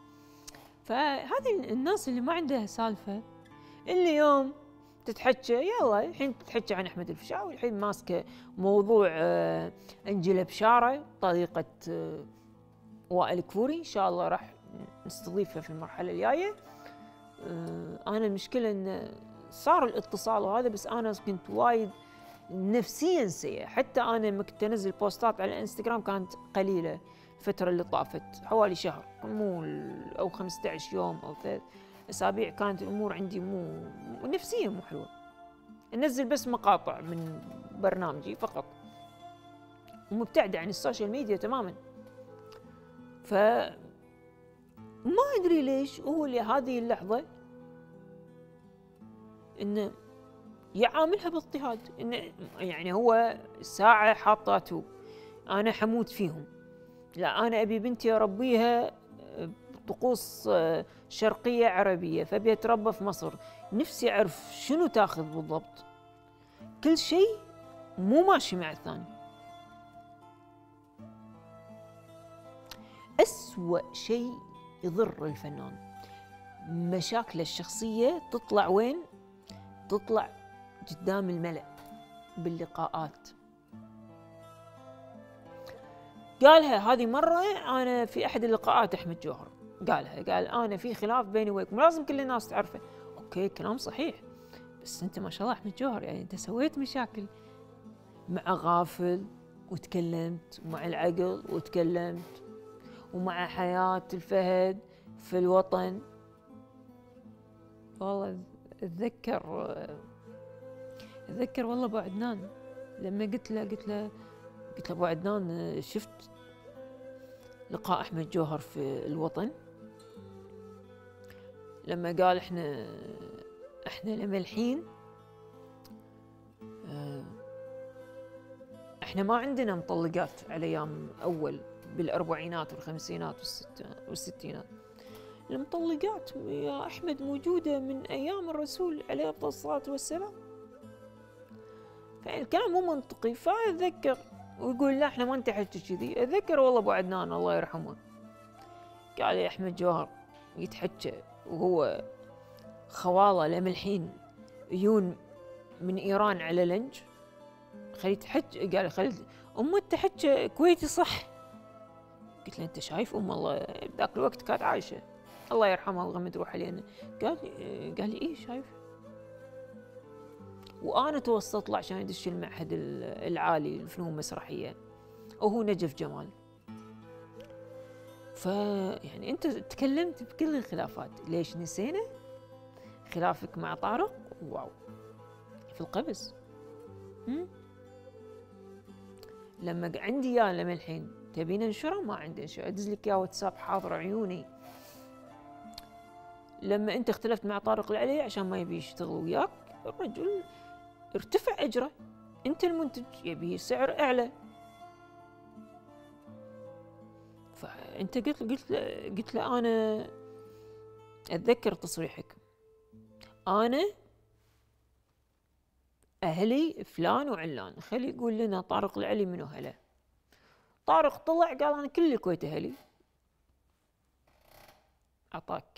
A: فهذه الناس اللي ما عندها سالفة، اللي يوم تتحكى يلا الحين تتحكى عن أحمد الفيشاوي، الحين ماسكة موضوع أنجلة بشارة طريقة وائل كفوري، إن شاء الله راح نستضيفها في المرحلة الجاية. أنا المشكلة إن صار الاتصال وهذا، بس أنا كنت وايد نفسيا سيئة. حتى أنا لما كنت أنزل بوستات على الانستغرام كانت قليلة الفترة اللي طافت، حوالي شهر مو أو 15 يوم أو 3 أسابيع، كانت الأمور عندي مو نفسيا مو حلوة. أنزل بس مقاطع من برنامجي فقط، ومبتعدة عن السوشيال ميديا تماما. ما أدري ليش هو لهذه اللحظة إنه يعاملها باضطهاد، إنه يعني هو ساعة حاطاته أنا حموت فيهم، لا أنا أبي بنتي أربيها طقوس شرقية عربية فبي تربى في مصر، نفسي أعرف شنو تاخذ بالضبط. كل شيء مو ماشي مع الثاني. أسوأ شيء يضر الفنان مشاكله الشخصية تطلع وين؟ تطلع قدام الملأ باللقاءات. قالها هذه مرة أنا في أحد اللقاءات، أحمد جوهر قال أنا في خلاف بيني وبينكم لازم كل الناس تعرفه. أوكي كلام صحيح، بس أنت ما شاء الله أحمد جوهر يعني أنت سويت مشاكل مع غافل وتكلمت، ومع العقل وتكلمت، ومع حياة الفهد في الوطن. والله أتذكر والله أبو عدنان لما قلت له أبو عدنان شفت لقاء أحمد جوهر في الوطن لما قال إحنا لما الحين إحنا ما عندنا مطلقات على أيام أول بالأربعينات والخمسينات والستينات. المطلقات يا أحمد موجودة من أيام الرسول عليه أفضل الصلاة والسلام. فالكلام مو منطقي. فأتذكر ويقول لا إحنا ما نتحكي كذي. أتذكر والله أبو عدنان الله يرحمه قال يا أحمد جوهر يتحكى وهو خواله لما الحين يجون من إيران على لنج، خلي تحكي. قال خلي أمه تحكي كويتي صح. قلت له أنت شايف الله ذاك الوقت كانت عايشة الله يرحمها وغمد روح علينا. قال لي إيه شايف. وأنا توسطت له عشان يدش المعهد العالي للفنون المسرحية وهو نجف جمال. فيعني أنت تكلمت بكل الخلافات، ليش نسينا خلافك مع طارق؟ واو في القبس. لما عندي اياه لما الحين تبين انشره ما عندي انشره، ادز لك اياه واتساب حاضر عيوني. لما انت اختلفت مع طارق العلي عشان ما يبي يشتغل وياك، الرجل ارتفع اجره، انت المنتج يبي سعر اعلى. فانت قلت له انا اتذكر تصريحك، انا اهلي فلان وعلان، خلي يقول لنا طارق العلي منو هله. طارق طلع قال انا كل الكويت اهلي. اعطاك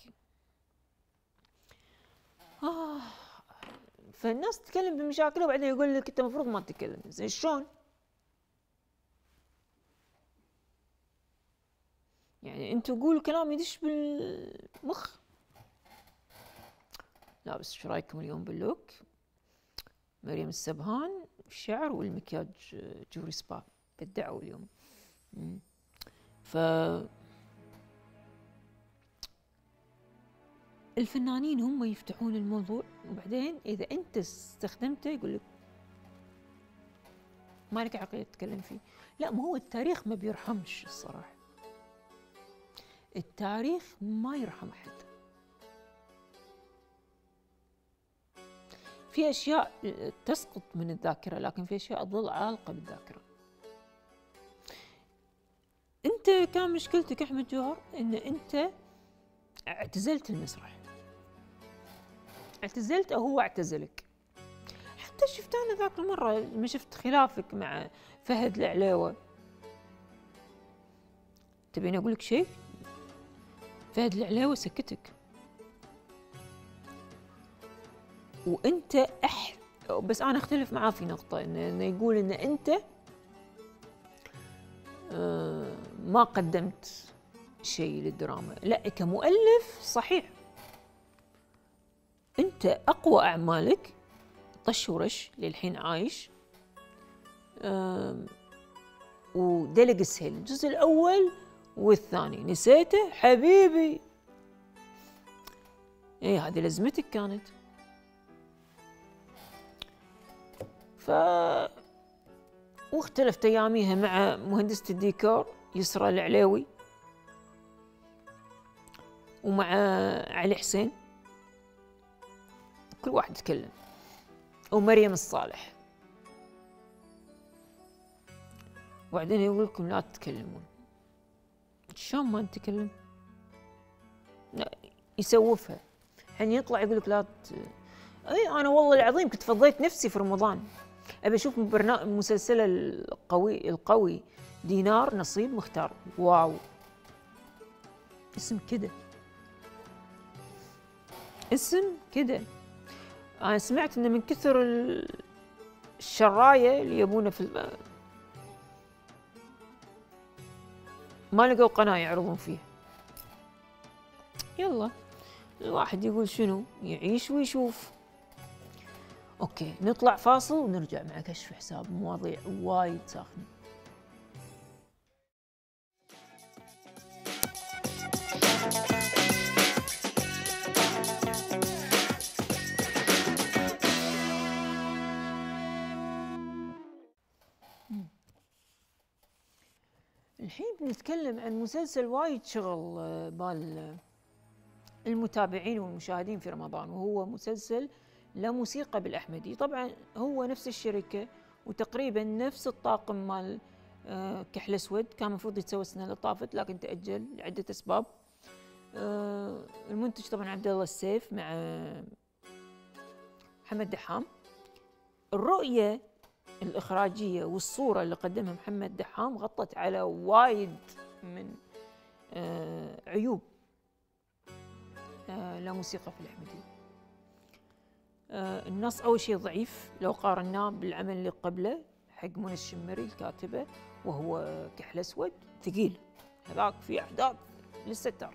A: فالناس تتكلم بمشاكلها وبعدين يقول لك انت المفروض ما تتكلم. زين شلون؟ يعني انتوا قولوا كلام يدش بالمخ. لا بس شو رايكم اليوم باللوك؟ مريم السبهان الشعر، والمكياج جوري سبا بدعوا اليوم. ف الفنانين هم يفتحون الموضوع، وبعدين اذا انت استخدمته يقول لك ما لك عقل تتكلم فيه. لا، ما هو التاريخ ما بيرحمش الصراحه، التاريخ ما يرحم احد. في اشياء تسقط من الذاكره، لكن في اشياء تظل عالقه بالذاكره. انت كان مشكلتك احمد جوهر ان انت اعتزلت المسرح، اعتزلت او هو اعتزلك. حتى شفت انا ذاك المره لما شفت خلافك مع فهد العليوه. تبين اقول لك شيء؟ فهد العليوه سكتك، وانت بس انا اختلف معاه في نقطه، انه يقول ان انت ما قدمت شيء للدراما. لا، كمؤلف صحيح انت اقوى اعمالك طش ورش للحين عايش، ودلق السهيل الجزء الاول والثاني نسيته حبيبي. ايه هذه لازمتك كانت. واختلفت اياميها مع مهندسة الديكور يسرى العليوي، ومع علي حسين، كل واحد يتكلم، ومريم الصالح. وبعدين يقول لكم لا تتكلمون. شلون ما نتكلم؟ يسوفها، حين يطلع يقول لك لا اي انا والله العظيم كنت فضيت نفسي في رمضان ابي اشوف مسلسل القوي دينار نصيب مختار. واو، اسم كده، اسم كده. انا سمعت انه من كثر الشرايه اللي يبونه في ما لقوا قناه يعرضون فيها. يلا الواحد يقول شنو، يعيش ويشوف. اوكي، نطلع فاصل ونرجع مع كشف حساب، مواضيع وايد ساخنه. الحين بنتكلم عن مسلسل وايد شغل بال المتابعين والمشاهدين في رمضان، وهو مسلسل لا موسيقى بالأحمدي. طبعا هو نفس الشركة وتقريبا نفس الطاقم مال كحل أسود، كان المفروض يتسوى السنة اللي طافت لكن تأجل لعدة أسباب. المنتج طبعا عبد الله السيف مع محمد دحام. الرؤية الإخراجية والصورة اللي قدمها محمد دحام غطت على وايد من عيوب لا موسيقى في الأحمدي. النص أول شيء ضعيف لو قارناه بالعمل اللي قبله حق منى الشمري الكاتبة، وهو كحل أسود ثقيل، هذاك في أحداث للستار.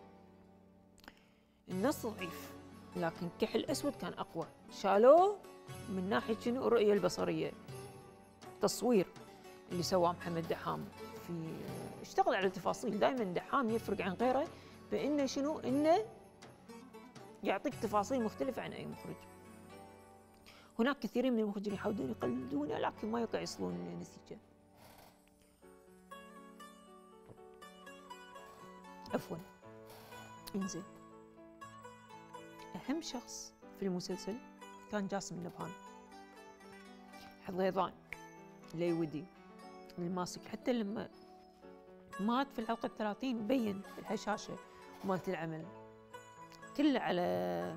A: النص ضعيف، لكن كحل أسود كان أقوى. شالوه من ناحية شنو؟ الرؤية البصرية، تصوير اللي سواه محمد دحام، في اشتغل على تفاصيل. دائما دحام يفرق عن غيره بأنه شنو؟ إنه يعطيك تفاصيل مختلفة عن أي مخرج. هناك كثيرين من المخرجين يحاولون يقلدونه لكن ما يقدرون يصلون لنتيجة. عفوا. انزين، أهم شخص في المسلسل كان جاسم النبهان، حضيضان ليودي الماسك. حتى لما مات في الحلقة 30 بين في الهشاشة مالت العمل، كله على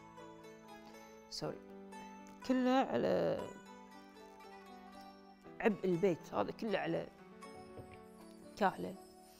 A: كله على عبء البيت، هذا كله على كاهله.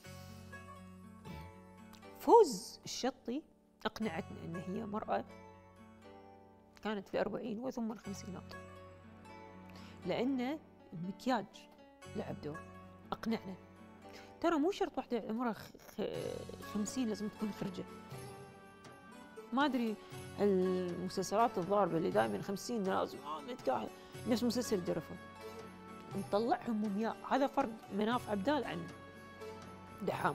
A: فوز الشطي أقنعتنا أن هي مرأة كانت في 40 وثم الخمسينات، لأن المكياج لعب دور. أقنعنا ترى مو شرط واحدة عمرها 50 لازم تكون خرجة. ما ادري المسلسلات الضاربه اللي دائما 50 لازم نتكاهل، نفس مسلسل الدرفه نطلعهم مومياء. هذا فرق مناف عبدال عن دحام.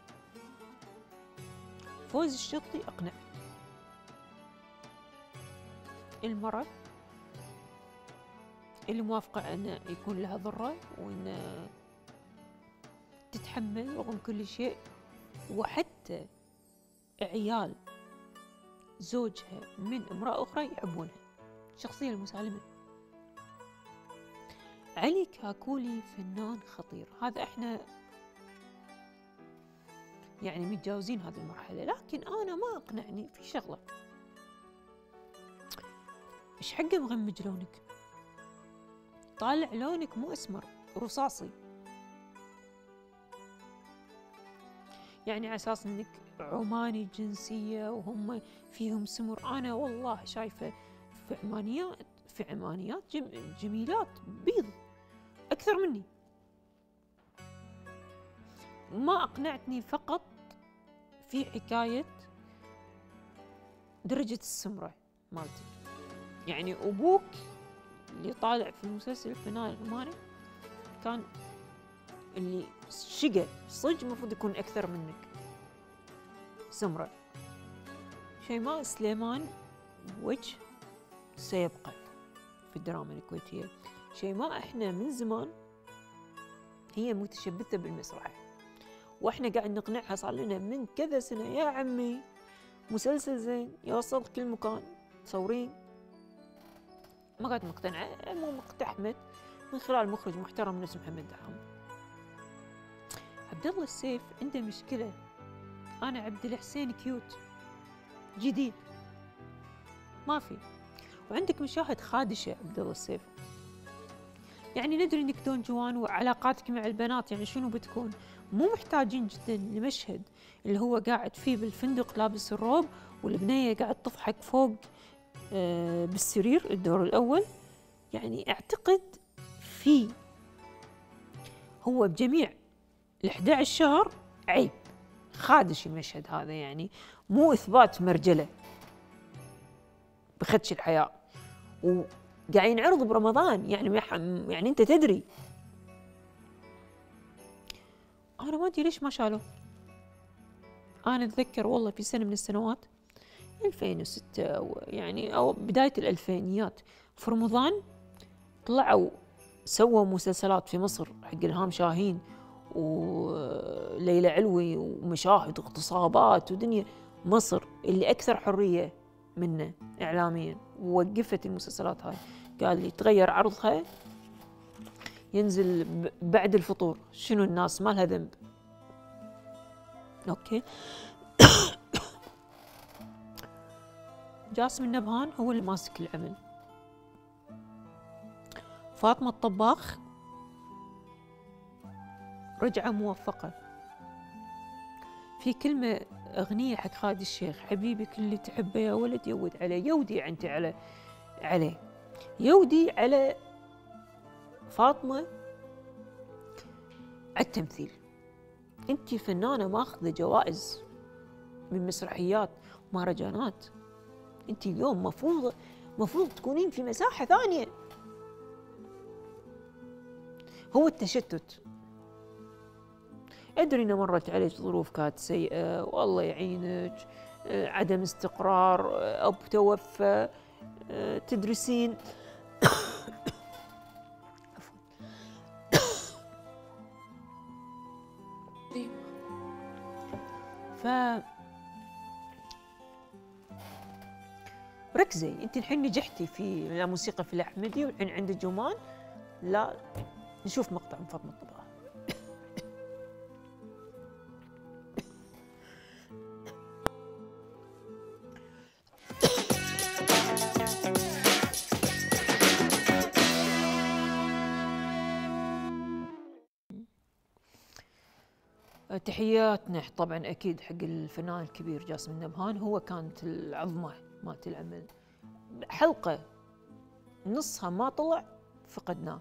A: فوز الشطي اقنع المرأة اللي موافقة أن يكون لها ضرة وأن تتحمل رغم كل شيء، وحتى عيال زوجها من امرأة أخرى يحبونها. الشخصية المسالمة. علي كاكولي فنان خطير، هذا احنا يعني متجاوزين هذه المرحلة، لكن أنا ما أقنعني في شغلة. إيش حقه مغمج لونك؟ طالع لونك مو أسمر، رصاصي. يعني على أساس إنك عماني الجنسية وهم فيهم سمر. أنا والله شايفة في عمانيات جميلات بيض أكثر مني. ما أقنعتني فقط في حكاية درجة السمرة مالتك. يعني أبوك اللي طالع في المسلسل الفنان العماني كان اللي شقة صدق المفروض يكون أكثر منك سمرة. شيماء سليمان وجه سيبقى في الدراما الكويتية. شيماء احنا من زمان هي متشبثة بالمسرح، واحنا قاعد نقنعها صار لنا من كذا سنة يا عمي مسلسل زين يوصل كل مكان تصورين. ما كانت مقتنعة. المهم اقتحمت من خلال مخرج محترم نفس محمد دحام. عبد الله السيف عنده مشكلة. أنا عبد الحسين كيوت جديد ما في. وعندك مشاهد خادشة عبد الله السيف. يعني ندري انك دون جوان وعلاقاتك مع البنات يعني شنو بتكون. مو محتاجين جدا لمشهد اللي هو قاعد فيه بالفندق لابس الروب والبنية قاعد تضحك فوق بالسرير الدور الأول. يعني أعتقد في هو بجميع ال11 شهر عيب خادش المشهد هذا. يعني مو إثبات مرجلة بخدش الحياة وقاعد ينعرض برمضان. يعني أنت تدري. أنا ما أدري ليش ما شالوه. أنا أتذكر والله في سنة من السنوات 2006 أو بداية الألفينيات في رمضان طلعوا سووا مسلسلات في مصر حق إلهام شاهين وليلى علوي ومشاهد اغتصابات ودنيا. مصر اللي أكثر حرية منه إعلاميا ووقفت المسلسلات هاي. قال لي تغير عرضها ينزل بعد الفطور. شنو الناس ما لها ذنب. أوكي. جاسم النبهان هو اللي ماسك العمل. فاطمة الطباخ رجعة موفقة. في كلمة أغنية حق خالد الشيخ حبيبك اللي تحبه يا ولد يود عليه. يودي أنت عليه يودي على فاطمة على التمثيل. أنت فنانة ماخذة جوائز من مسرحيات مهرجانات. أنت اليوم مفروض تكونين في مساحة ثانية. هو التشتت. أدري إن مرت عليك ظروف كانت سيئة والله يعينك، عدم استقرار، أب توفى، تدرسين. ركزي انت الحين نجحتي في الموسيقى في الاحمدي والحين عندك جومان. لا نشوف مقطع من فاطمة الطباخ. تحياتنا طبعا اكيد حق الفنان الكبير جاسم النبهان. هو كانت العظمه مالت العمل. حلقه نصها ما طلع فقدناه.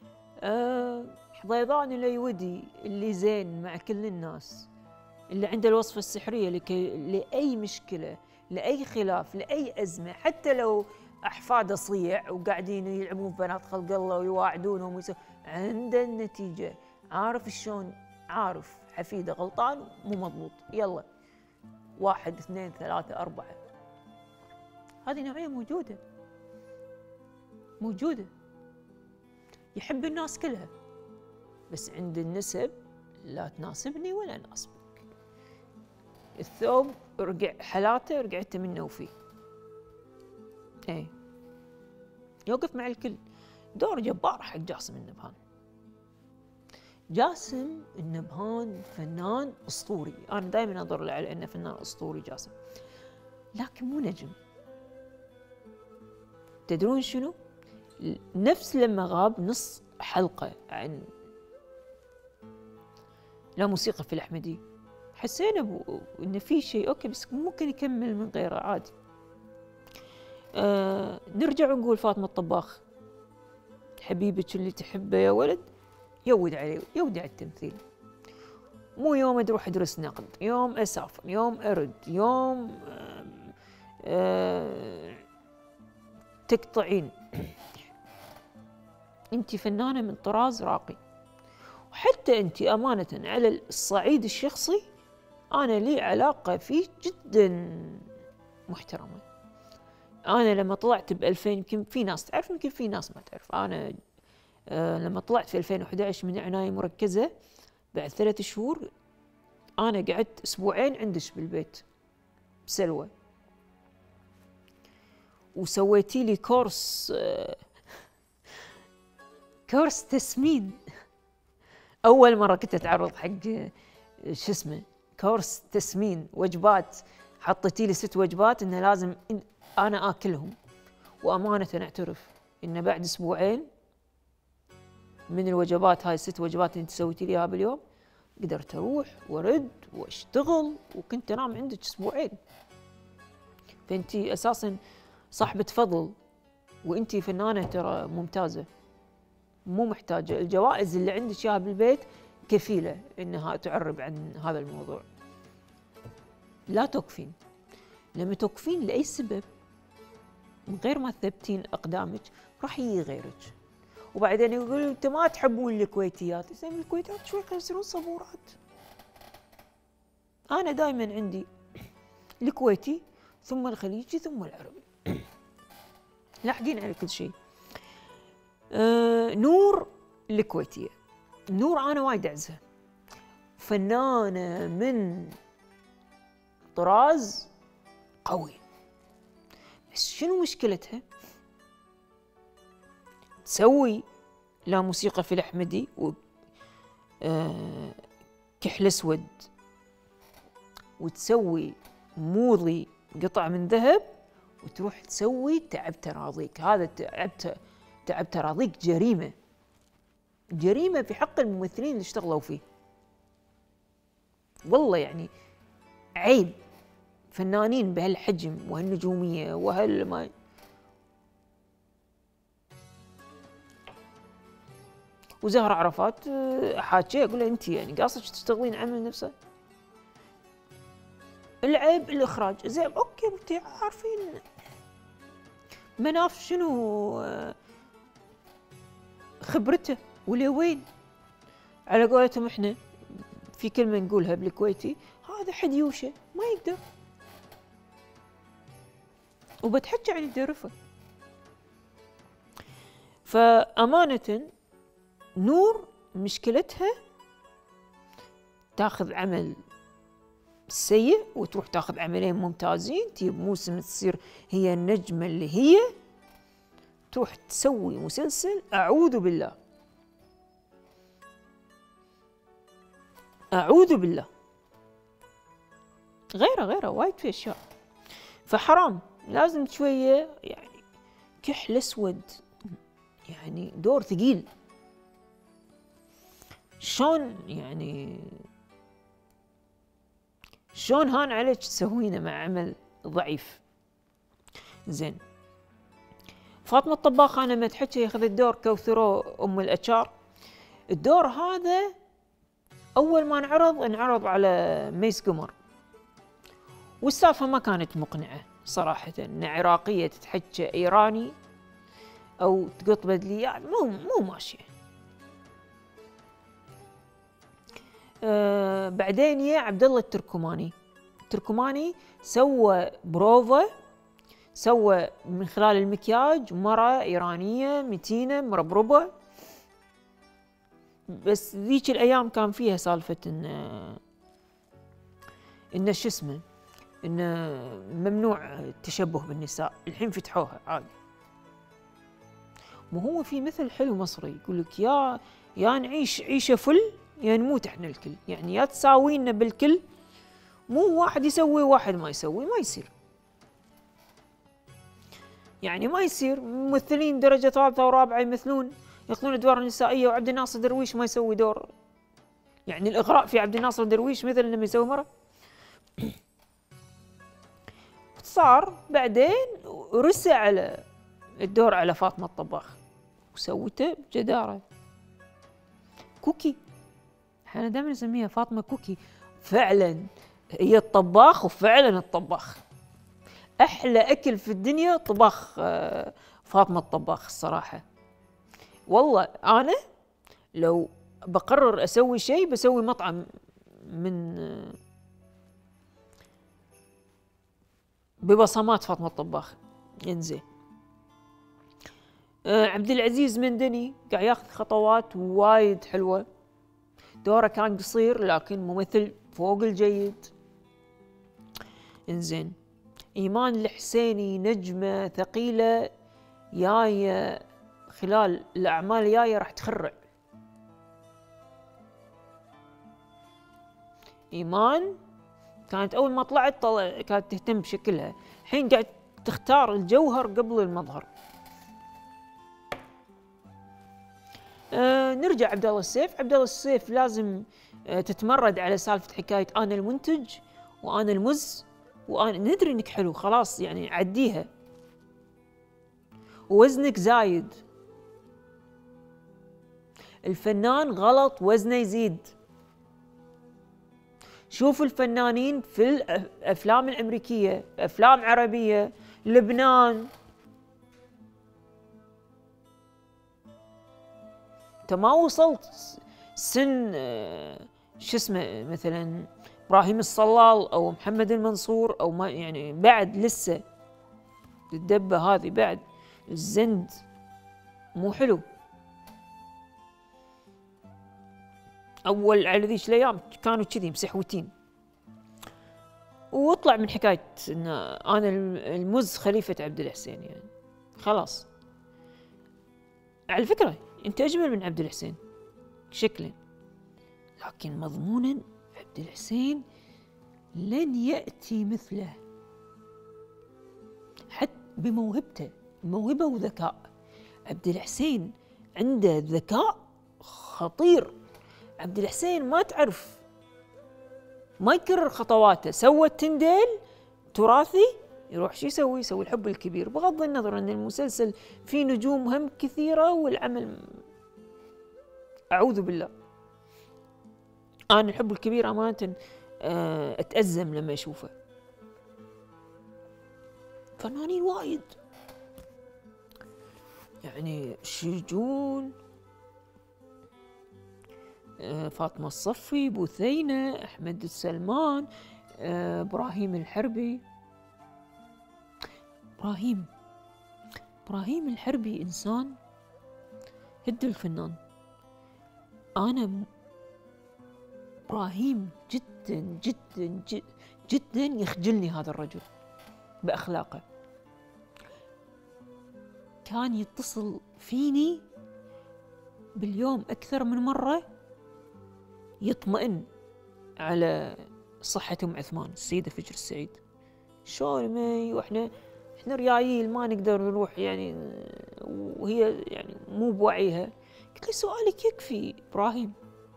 A: ضيضان الأيودي اللي زين مع كل الناس، اللي عنده الوصفه السحريه لأي مشكله لاي خلاف، لاي ازمه، حتى لو احفاده صيع وقاعدين يلعبون في بنات خلق الله ويواعدونهم عنده النتيجه، عارف شلون، عارف حفيده غلطان مو مضبوط، يلا 1 2 3 4. هذه نوعيه موجوده، يحب الناس كلها، بس عند النسب لا تناسبني ولا اناسبك. الثوب رجع حالاته رجعت منه وفيه. يوقف مع الكل. دور جبار حق جاسم النبهان. جاسم النبهان فنان اسطوري، انا دائما انظر له على انه فنان اسطوري جاسم، لكن مو نجم. تدرون شنو؟ نفس لما غاب نص حلقه عن لا موسيقى في الأحمدي، حسينا إن في شيء أوكي بس ممكن يكمل من غيره عادي. نرجع ونقول فاطمة الطباخ، حبيبك اللي تحبه يا ولد يود عليه، يود على التمثيل. مو يوم أروح أدرس نقد، يوم أسافر، يوم أرد، يوم تقطعين. أنت فنانة من طراز راقي، وحتى أنت أمانة على الصعيد الشخصي أنا لي علاقة فيه جدا محترمة. أنا لما طلعت ب2000 يمكن في ناس تعرف يمكن في ناس ما تعرف، أنا لما طلعت في 2011 من عناية مركزة بعد 3 شهور أنا قعدت أسبوعين عندش بالبيت بسلوى، وسويتي لي كورس كورس تسمين. أول مرة كنت أتعرض حق شو اسمه كورس تسمين وجبات، حطيتي لي 6 وجبات إنه لازم أنا آكلهم، وأمانة أعترف إن بعد أسبوعين من الوجبات هاي 6 وجبات اللي أنت سويتي لي إياها باليوم قدرت أروح وأرد وأشتغل، وكنت أنام عندك أسبوعين. فأنت أساساً صاحبة فضل، وأنت فنانة ترى ممتازة، مو محتاجة الجوائز اللي عندك إياها بالبيت، كفيلة إنها تعرب عن هذا الموضوع. لا توقفين، لما توقفين لأي سبب من غير ما تثبتين أقدامك راح يجي غيرك، وبعدين يقولوا أنت ما تحبون الكويتيات. زين الكويتيات شوي يصيرون صبورات. أنا دائما عندي الكويتي ثم الخليجي ثم العربي، لاحقين على كل شيء. نور الكويتية، نور أنا وايد أعزها، فنانة من طراز قوي، بس شنو مشكلتها؟ تسوي لا موسيقى في الأحمدي كحل أسود، وتسوي موضي قطع من ذهب، وتروح تسوي تعب تراضيك. هذا تعب تراضيك جريمة، جريمة في حق الممثلين اللي اشتغلوا فيه. والله يعني عيب فنانين بهالحجم وهالنجومية وهالما. وزهرة عرفات حاجة أقول لها أنت يعني قاصدك تشتغلين عمل نفسه؟ العيب الإخراج. زين أوكي أنت عارفين مناف شنو خبرته ولوين؟ على قولتهم احنا في كلمة نقولها بالكويتي، هذا حديوشة ما يقدر، وبتحكي عن الدرفة. فأمانة نور مشكلتها تاخذ عمل سيء وتروح تاخذ عملين ممتازين، تجيب موسم تصير هي النجمة اللي هي، تروح تسوي مسلسل أعوذ بالله أعوذ بالله. غيره وايد في أشياء، فحرام لازم شوية يعني كحل أسود، يعني دور ثقيل. شلون هان عليك تسوينه مع عمل ضعيف؟ زين فاطمة الطباخ أنا ما تحكي أخذت دور كوثرو أم الأشار. الدور هذا أول ما انعرض على ميس قمر، والسالفة ما كانت مقنعة صراحة، إن عراقية تتحكى إيراني أو تقط بدليات، مو ماشية. بعدين يا عبد الله التركماني سوى بروفا، سوى من خلال المكياج مرة إيرانية متينة مربربة. بس ذيك الأيام كان فيها سالفة إن شو اسمه، إن ممنوع التشبه بالنساء. الحين فتحوها عادي. ما هو في مثل حلو مصري يقول لك يا نعيش عيشة فل يا نموت احنا الكل، يعني يا تساوينا بالكل، مو واحد يسوي واحد ما يسوي، ما يصير. يعني ما يصير ممثلين درجة ثالثة ورابعة يمثلون ياخذون ادوار نسائية، وعبد الناصر درويش ما يسوي دور. يعني الإغراء في عبد الناصر درويش مثل لما يسوي مرة. صار بعدين رسى على الدور على فاطمة الطباخ وسوته بجدارة. كوكي، احنا دائما نسميها فاطمة كوكي، فعلا هي الطباخ وفعلا الطباخ. احلى اكل في الدنيا طباخ فاطمة الطباخ الصراحة. والله انا لو بقرر اسوي شيء بسوي مطعم من ببصمات فاطمة الطباخ. انزين. عبد العزيز مندني قاعد ياخذ خطوات وايد حلوة، دوره كان قصير لكن ممثل فوق الجيد. انزين. إيمان الحسيني نجمة ثقيلة جاية خلال الأعمال الجاية راح تخرع. إيمان كانت أول ما طلعت كانت تهتم بشكلها، الحين قاعد تختار الجوهر قبل المظهر. نرجع عبد الله السيف. عبد الله السيف لازم تتمرد على سالفة حكاية أنا المنتج وأنا المز، وأنا ندري إنك حلو خلاص يعني عديها، ووزنك زايد. الفنان غلط وزنه يزيد. شوفوا الفنانين في الأفلام الأمريكية، أفلام عربية، لبنان، انت ما وصلت سن شو اسمه مثلا ابراهيم الصلال او محمد المنصور او ما، يعني بعد لسه الدبه هذه، بعد الزند مو حلو. اول على ذيش الايام كانوا كذي مسحوتين. واطلع من حكايه ان انا المز خليفه عبد الحسين، يعني خلاص. على فكره انت اجمل من عبد الحسين شكلا، لكن مضمونا عبد الحسين لن ياتي مثله، حتى بموهبته، موهبه وذكاء. عبد الحسين عنده ذكاء خطير. عبد الحسين ما تعرف، ما يكرر خطواته. سوى التنديل تراثي، يروح شو يسوي؟ يسوي الحب الكبير، بغض النظر ان المسلسل فيه نجوم هم كثيره والعمل اعوذ بالله. انا الحب الكبير امانه اتأزم لما اشوفه. فنانين وايد، يعني شجون، فاطمه الصفي، بوثينه، احمد السلمان، ابراهيم الحربي. ابراهيم الحربي انسان هد الفنان. انا ابراهيم جدا جدا جدا يخجلني هذا الرجل باخلاقه. كان يتصل فيني باليوم اكثر من مره يطمئن على صحة ام عثمان السيدة فجر السعيد. شلون مي واحنا ريايل ما نقدر نروح يعني، وهي يعني مو بوعيها. قلت له سؤالك يكفي ابراهيم.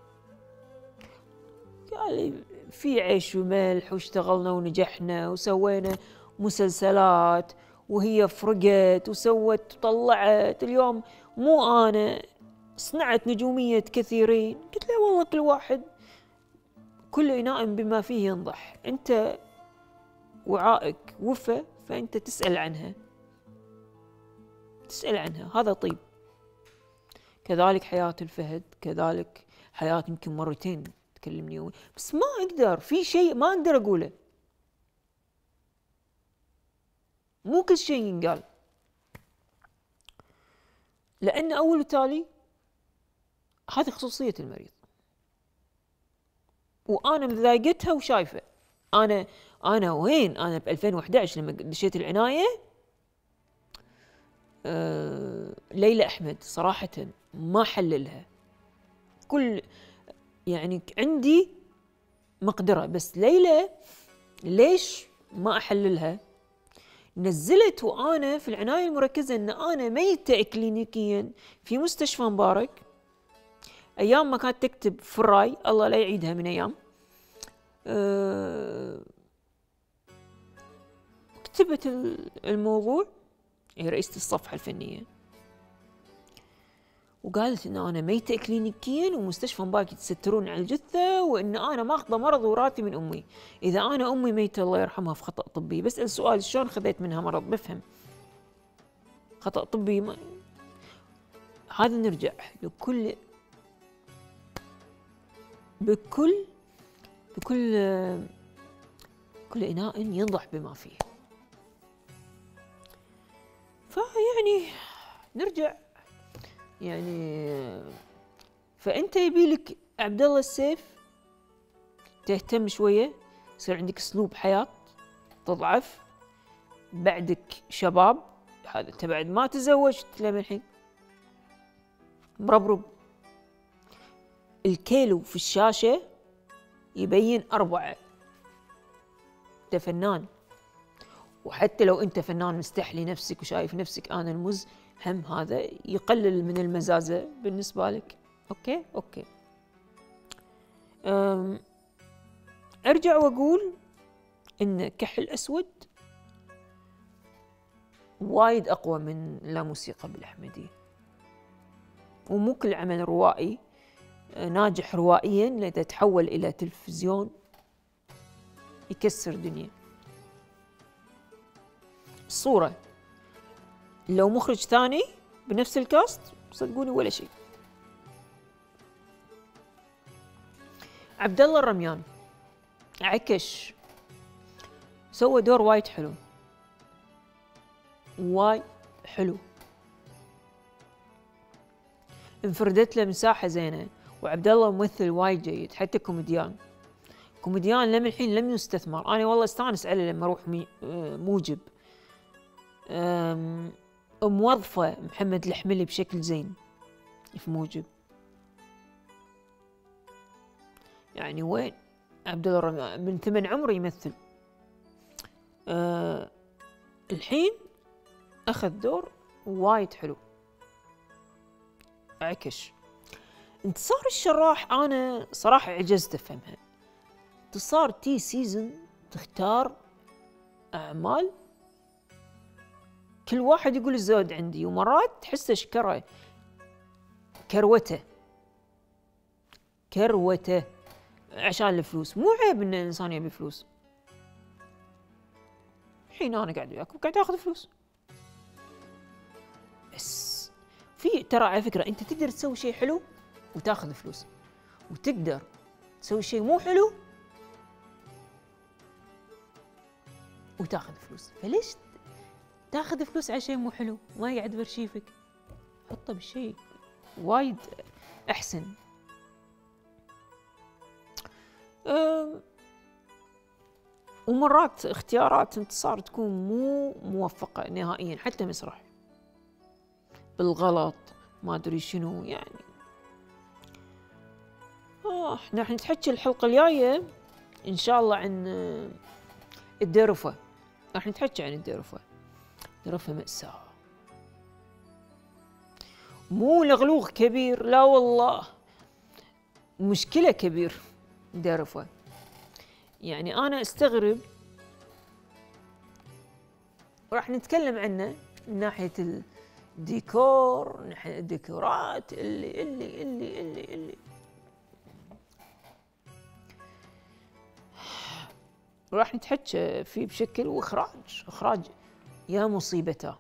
A: قال لي في عيش وملح، واشتغلنا ونجحنا وسوينا مسلسلات، وهي فرقت وسوت وطلعت. اليوم مو انا صنعت نجومية كثيرين. قلت له والله كل إناء بما فيه ينضح. انت وعائك وفى فأنت تسأل عنها، هذا طيب. كذلك حياة الفهد، كذلك حياة يمكن مرتين تكلمني يومي، بس ما أقدر، في شيء ما أقدر أقوله، مو كل شيء ينقال، لأن أول وتالي هذه خصوصية المريض، وأنا مضايقتها وشايفة. أنا وين؟ أنا ب 2011 لما دشيت العناية، ليلى أحمد صراحة ما حللها، كل يعني عندي مقدرة، بس ليلى ليش ما أحللها؟ نزلت وأنا في العناية المركزة أن أنا ميتة إكلينيكيا في مستشفى مبارك، أيام ما كانت تكتب في الراي، الله لا يعيدها من أيام، كتبت الموضوع، هي رئيسة الصفحة الفنية، وقالت إن أنا ميتة إكلينيكيا ومستشفى مبارك يتسترون على الجثة، وإن أنا ماخذة مرض وراثي من أمي. إذا أنا أمي ميتة الله يرحمها في خطأ طبي، بسأل سؤال شلون خذيت منها مرض؟ بفهم خطأ طبي هذا نرجع بكل إناء ينضح بما فيه. فيعني نرجع يعني، فأنت يبيلك عبد الله السيف تهتم شوية، يصير عندك أسلوب حياة، تضعف، بعدك شباب، هذا أنت بعد ما تزوجت لما الحين مربرب، الكيلو في الشاشة يبين 4، أنت فنان، وحتى لو أنت فنان مستحلي نفسك وشايف نفسك أنا المز، هم هذا يقلل من المزازة بالنسبة لك. أوكي. أرجع وأقول إن كحل أسود وايد أقوى من لا موسيقى بالأحمدي، ومو كل عمل روائي ناجح روائيا لتتحول إلى تلفزيون يكسر دنيا. الصورة لو مخرج ثاني بنفس الكاست صدقوني ولا شيء. عبد الله الرميان عكش، سوى دور وايد حلو، وايد حلو، انفردت له مساحة زينة، وعبد الله ممثل وايد جيد، حتى كوميديان لما الحين لم يستثمر. أنا والله استانس عليه لما أروح موجب، موظفة محمد الحملي بشكل زين في موجب، يعني وين عبد الله الرميان من 8 عمره يمثل، الحين أخذ دور وايد حلو. عكش. انتصار الشراح أنا صراحة عجزت أفهمها، انتصار تي سيزن تختار أعمال كل واحد يقول الزود عندي، ومرات تحسه شكره كروته عشان الفلوس. مو عيب ان الانسان يبي فلوس، الحين انا قاعد وياك وقاعد اخذ فلوس، بس في ترى على فكره انت تقدر تسوي شيء حلو وتاخذ فلوس، وتقدر تسوي شيء مو حلو وتاخذ فلوس. فليش تاخذ فلوس على شيء مو حلو؟ ما يقعد برشيفك، حطه بالشيء وايد احسن. ومرات اختيارات انتصار تكون مو موفقة نهائيا، حتى مسرح بالغلط ما ادري شنو يعني. احنا راح نتحكي الحلقة الجاية ان شاء الله عن الديرفة، راح نتحكي عن الديرفة. درفة مأساة، مو لغلوغ كبير، لا والله مشكلة كبير درفة. يعني أنا أستغرب، وراح نتكلم عنه من ناحية الديكور، من ناحية الديكورات اللي راح نتحكى فيه بشكل إخراج يا مصيبته.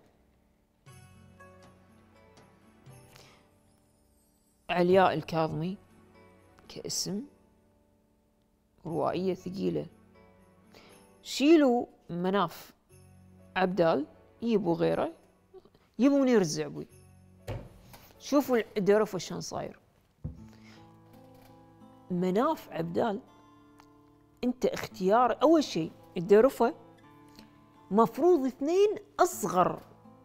A: علياء الكاظمي كاسم روائية ثقيلة. شيلوا مناف عبدال، يجيبوا غيره، يجيبوا منير الزعبوي. شوفوا الدرفة شلون صاير. مناف عبدال انت اختيار اول شيء الدرفة مفروض 2 اصغر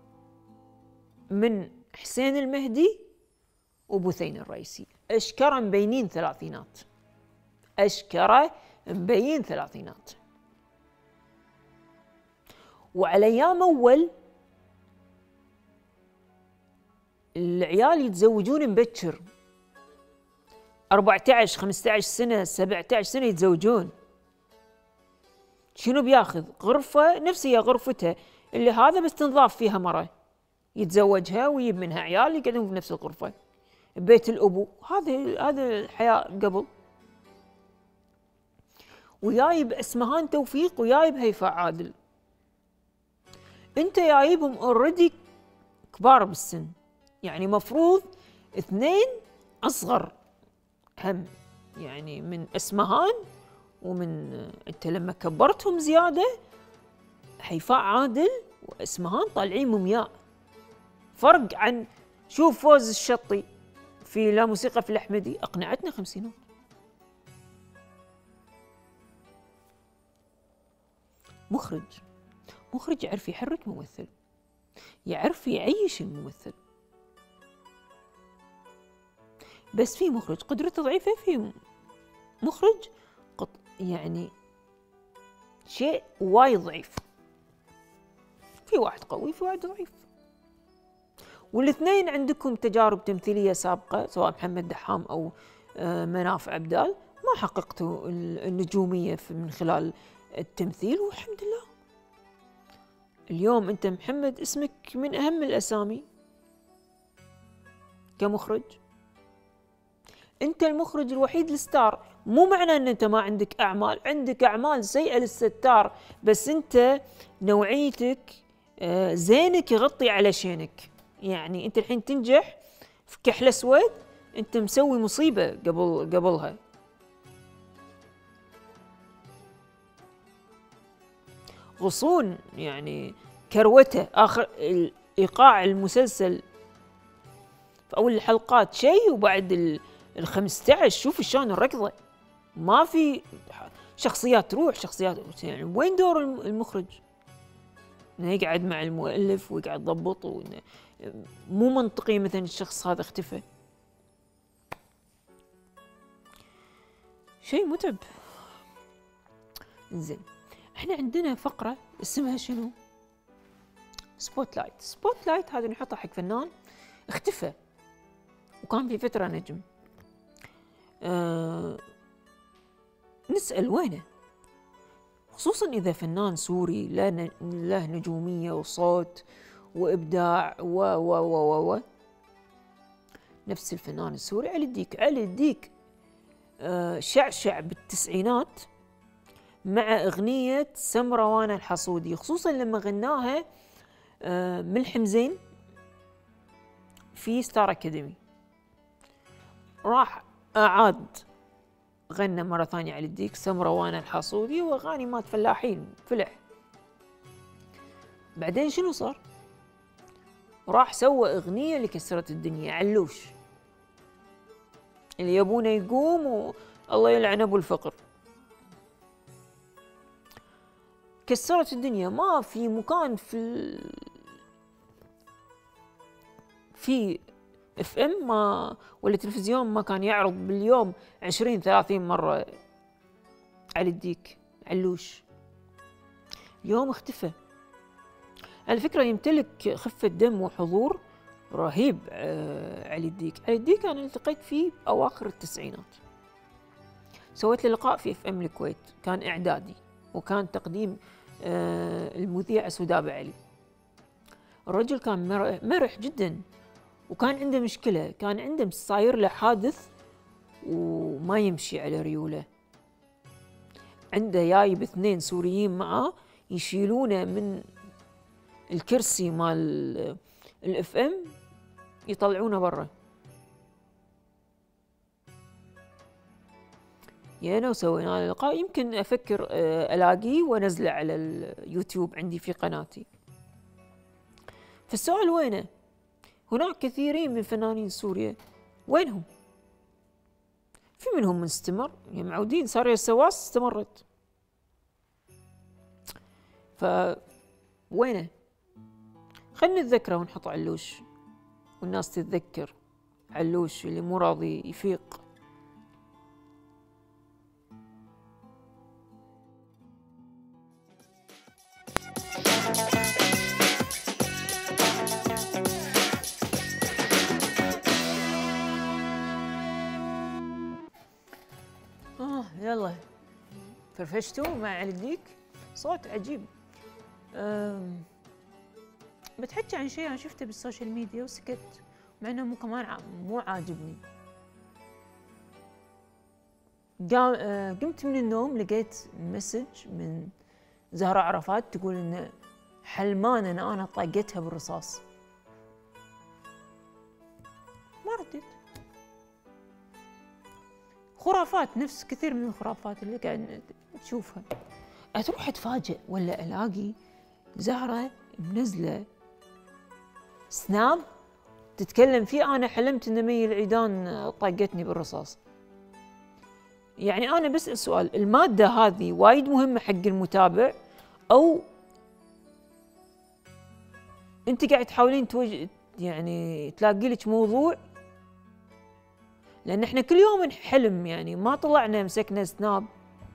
A: من حسين المهدي وبثين الرئيسي، اشكره مبينين ثلاثينات، اشكره مبين ثلاثينات. وعلى ايام اول العيال يتزوجون مبكر، 14 15 سنة 17 سنة يتزوجون. شنو بياخذ؟ غرفة نفس هي غرفته اللي هذا بس تنضاف فيها مرة، يتزوجها ويجيب منها عيال يقعدون في نفس الغرفة بيت الأبو. هذا الحياة قبل. وجايب اسمهان توفيق وجايب هيفاء عادل، انت جايبهم اوريدي كبار بالسن، يعني مفروض 2 اصغر هم، يعني من اسمهان ومن انت لما كبرتهم زياده هيفاء عادل واسمهان طالعين مومياء. فرق عن شوف فوز الشطي في لا موسيقى في الأحمدي اقنعتنا خمسينات. مخرج يعرف يحرك ممثل، يعرف يعيش الممثل. بس في مخرج قدرته ضعيفة، في مخرج يعني شيء وايد ضعيف. في واحد قوي في واحد ضعيف، والاثنين عندكم تجارب تمثيلية سابقة سواء محمد دحام أو مناف عبدال، ما حققتوا النجومية من خلال التمثيل، والحمد لله اليوم أنت محمد اسمك من أهم الأسامي كمخرج. أنت المخرج الوحيد الستار، مو معنى أن أنت ما عندك أعمال، عندك أعمال سيئة للستار، بس أنت نوعيتك زينك يغطي على شينك. يعني أنت الحين تنجح في كحل أسود، أنت مسوي مصيبة قبلها. غصون يعني كروته آخر إيقاع المسلسل في أول الحلقات شيء، وبعد 15 شوف شلون الركضة، ما في شخصيات تروح شخصيات. يعني وين دور المخرج؟ انه يقعد مع المؤلف ويقعد يضبط، مو منطقي مثلا الشخص هذا اختفى. شيء متعب. زين، احنا عندنا فقرة اسمها شنو؟ سبوت لايت. سبوت لايت هذا نحطها حق فنان اختفى وكان في فترة نجم، نسأل وينه، خصوصا إذا فنان سوري له نجومية وصوت وإبداع و نفس الفنان السوري علي الديك. علي الديك شعشع بالتسعينات مع أغنية سمروانة الحصودي، خصوصا لما غناها ملحم زين في ستار أكاديمي. راح أعاد غنى مرة ثانية علي الديك سمروانة الحصودي وأغاني مات فلاحين فلح. بعدين شنو صار؟ راح سوى أغنية اللي كسرت الدنيا، علوش، اللي يبونه يقوم والله يلعن أبو الفقر. كسرت الدنيا، ما في مكان في اف ام ما ولا تلفزيون ما كان يعرض باليوم 20 30 مرة علي الديك علوش. اليوم اختفى. على فكرة يمتلك خفة دم وحضور رهيب علي الديك. علي الديك أنا التقيت فيه أواخر التسعينات، سويت له لقاء في اف ام الكويت، كان إعدادي وكان تقديم المذيع سدابة علي. الرجل كان مرح جدا، وكان عنده مشكلة، كان عنده صاير له حادث وما يمشي على ريوله، عنده جايب 2 سوريين معاه يشيلونه من الكرسي مال الاف ام يطلعونه برا. جينا وسوينا لقاء، يمكن افكر الاقيه وانزله على اليوتيوب عندي في قناتي. فالسؤال وينه؟ هناك كثيرين من فنانين سوريا وينهم؟ في منهم مستمر، يعني معودين، صار السواس استمرت. وينه؟ خلنا نتذكره ونحط علوش والناس تتذكر علوش اللي مو راضي يفيق. يلا فرفشتوا مع علي الديك، صوت عجيب. بتحكي عن شيء انا شفته بالسوشيال ميديا وسكت، مع انه مو كمان مو عاجبني. قمت من النوم لقيت مسج من زهرة عرفات تقول ان حلمان ان انا طاقتها بالرصاص. ما رديت. خرافات، نفس كثير من الخرافات اللي قاعد تشوفها. تروح اتفاجئ ولا الاقي زهرة منزله سناب تتكلم فيه انا حلمت ان مي العيدان طاقتني بالرصاص. يعني انا بسأل سؤال، المادة هذه وايد مهمة حق المتابع او انت قاعد تحاولين يعني تلاقي لك موضوع؟ لان احنا كل يوم حلم، يعني ما طلعنا مسكنا سناب.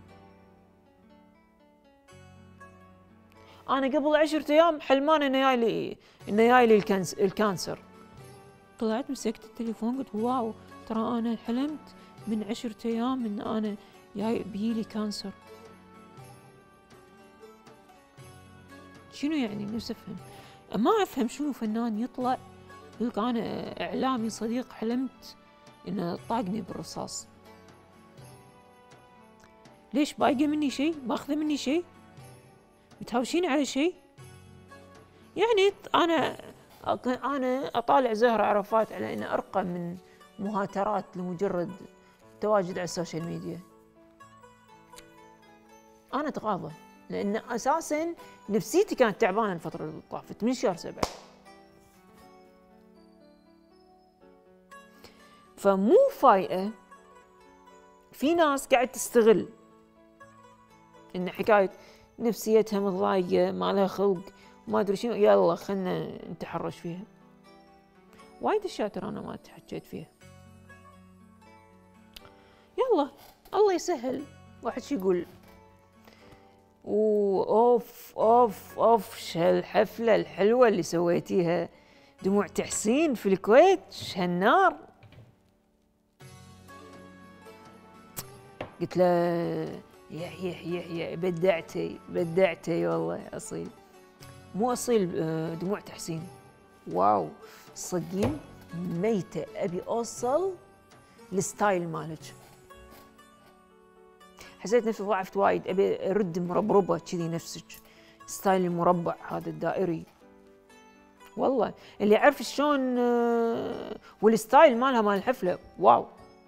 A: انا قبل 10 ايام حلمان انه جاي لي الكانسر. طلعت مسكت التليفون قلت واو، ترى انا حلمت من 10 ايام ان انا بيجيلي كانسر. شنو يعني؟ نفسي افهم. ما افهم شنو فنان يطلع يقول انا اعلامي صديق حلمت انه طاقني بالرصاص. ليش؟ بايقه مني شيء؟ ماخذه مني شيء؟ متهاوشين على شيء؟ يعني انا اطالع زهرة عرفات على انه ارقى من مهاترات لمجرد التواجد على السوشيال ميديا. انا اتغاضى لان اساسا نفسيتي كانت تعبانه الفتره اللي طافت من شهر 7. فمو فايقه. في ناس قاعد تستغل ان حكايه نفسيتها متضايقه ما لها خلق ما ادري شنو، يلا خلنا نتحرش فيها. وايد اشياء ترى انا ما تحكيت فيها. يلا الله يسهل. واحد شي يقول اوف اوف اوف شهالحفله الحلوه اللي سويتيها دموع تحسين في الكويت، شهالنار. قلت له يا بدعتي والله اصيل. مو اصيل، دموع تحسين. واو صدقين ميته ابي اوصل الستايل مالك. حسيت نفسي ضعفت وايد، ابي ارد مربربه كذي نفسك، ستايل المربع هذا الدائري. والله اللي يعرف شلون والستايل مالها مال الحفله واو.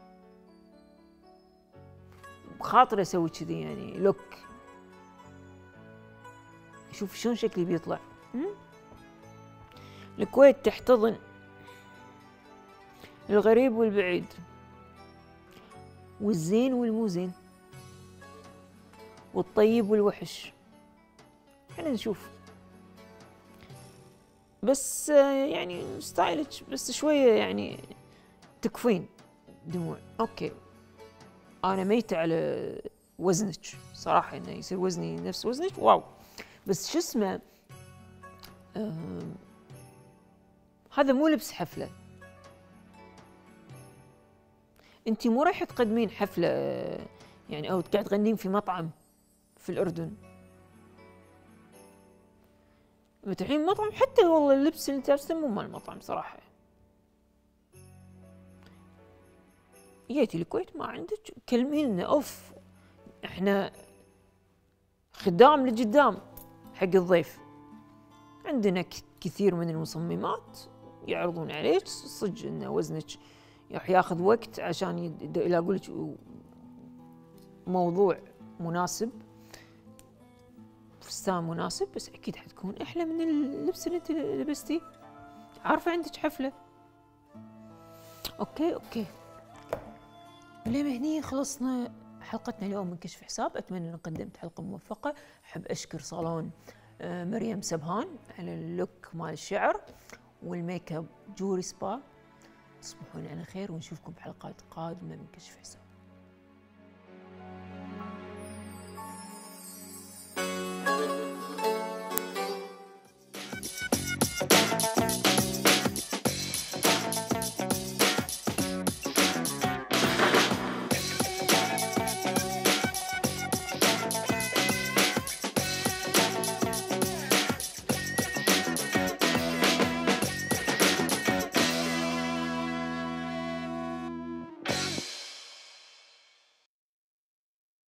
A: بخاطري اسوي كذي يعني لوك، شوف شلون شكلي بيطلع. الكويت تحتضن الغريب والبعيد والزين والمو زين والطيب والوحش. احنا نشوف بس يعني ستايلك بس شويه يعني تكفين دموع. اوكي انا ميته على وزنك صراحه، انه يصير وزني نفس وزنك واو. بس شو اسمه، هذا مو لبس حفله. انت مو رايحه تقدمين حفله يعني او قاعد تغنين في مطعم في الاردن. بتروحين مطعم، حتى والله اللبس اللي انت لابسه مو مال المطعم صراحه. جيتي الكويت ما عندك كلمينا اوف، احنا خدام لقدام حق الضيف. عندنا كثير من المصممات يعرضون عليك صدق ان وزنك راح ياخذ وقت عشان يلاقوا لك موضوع مناسب، فستان مناسب، بس اكيد حتكون احلى من اللبس اللي انت لبستيه. عارفه عندك حفله. اوكي لهني خلصنا حلقتنا اليوم من كشف حساب. اتمنى ان قدمت حلقه موفقه. احب اشكر صالون مريم سبهان على اللوك مال الشعر والميك اب جوري سبا. تصبحون على خير ونشوفكم بحلقات قادمه من كشف حساب.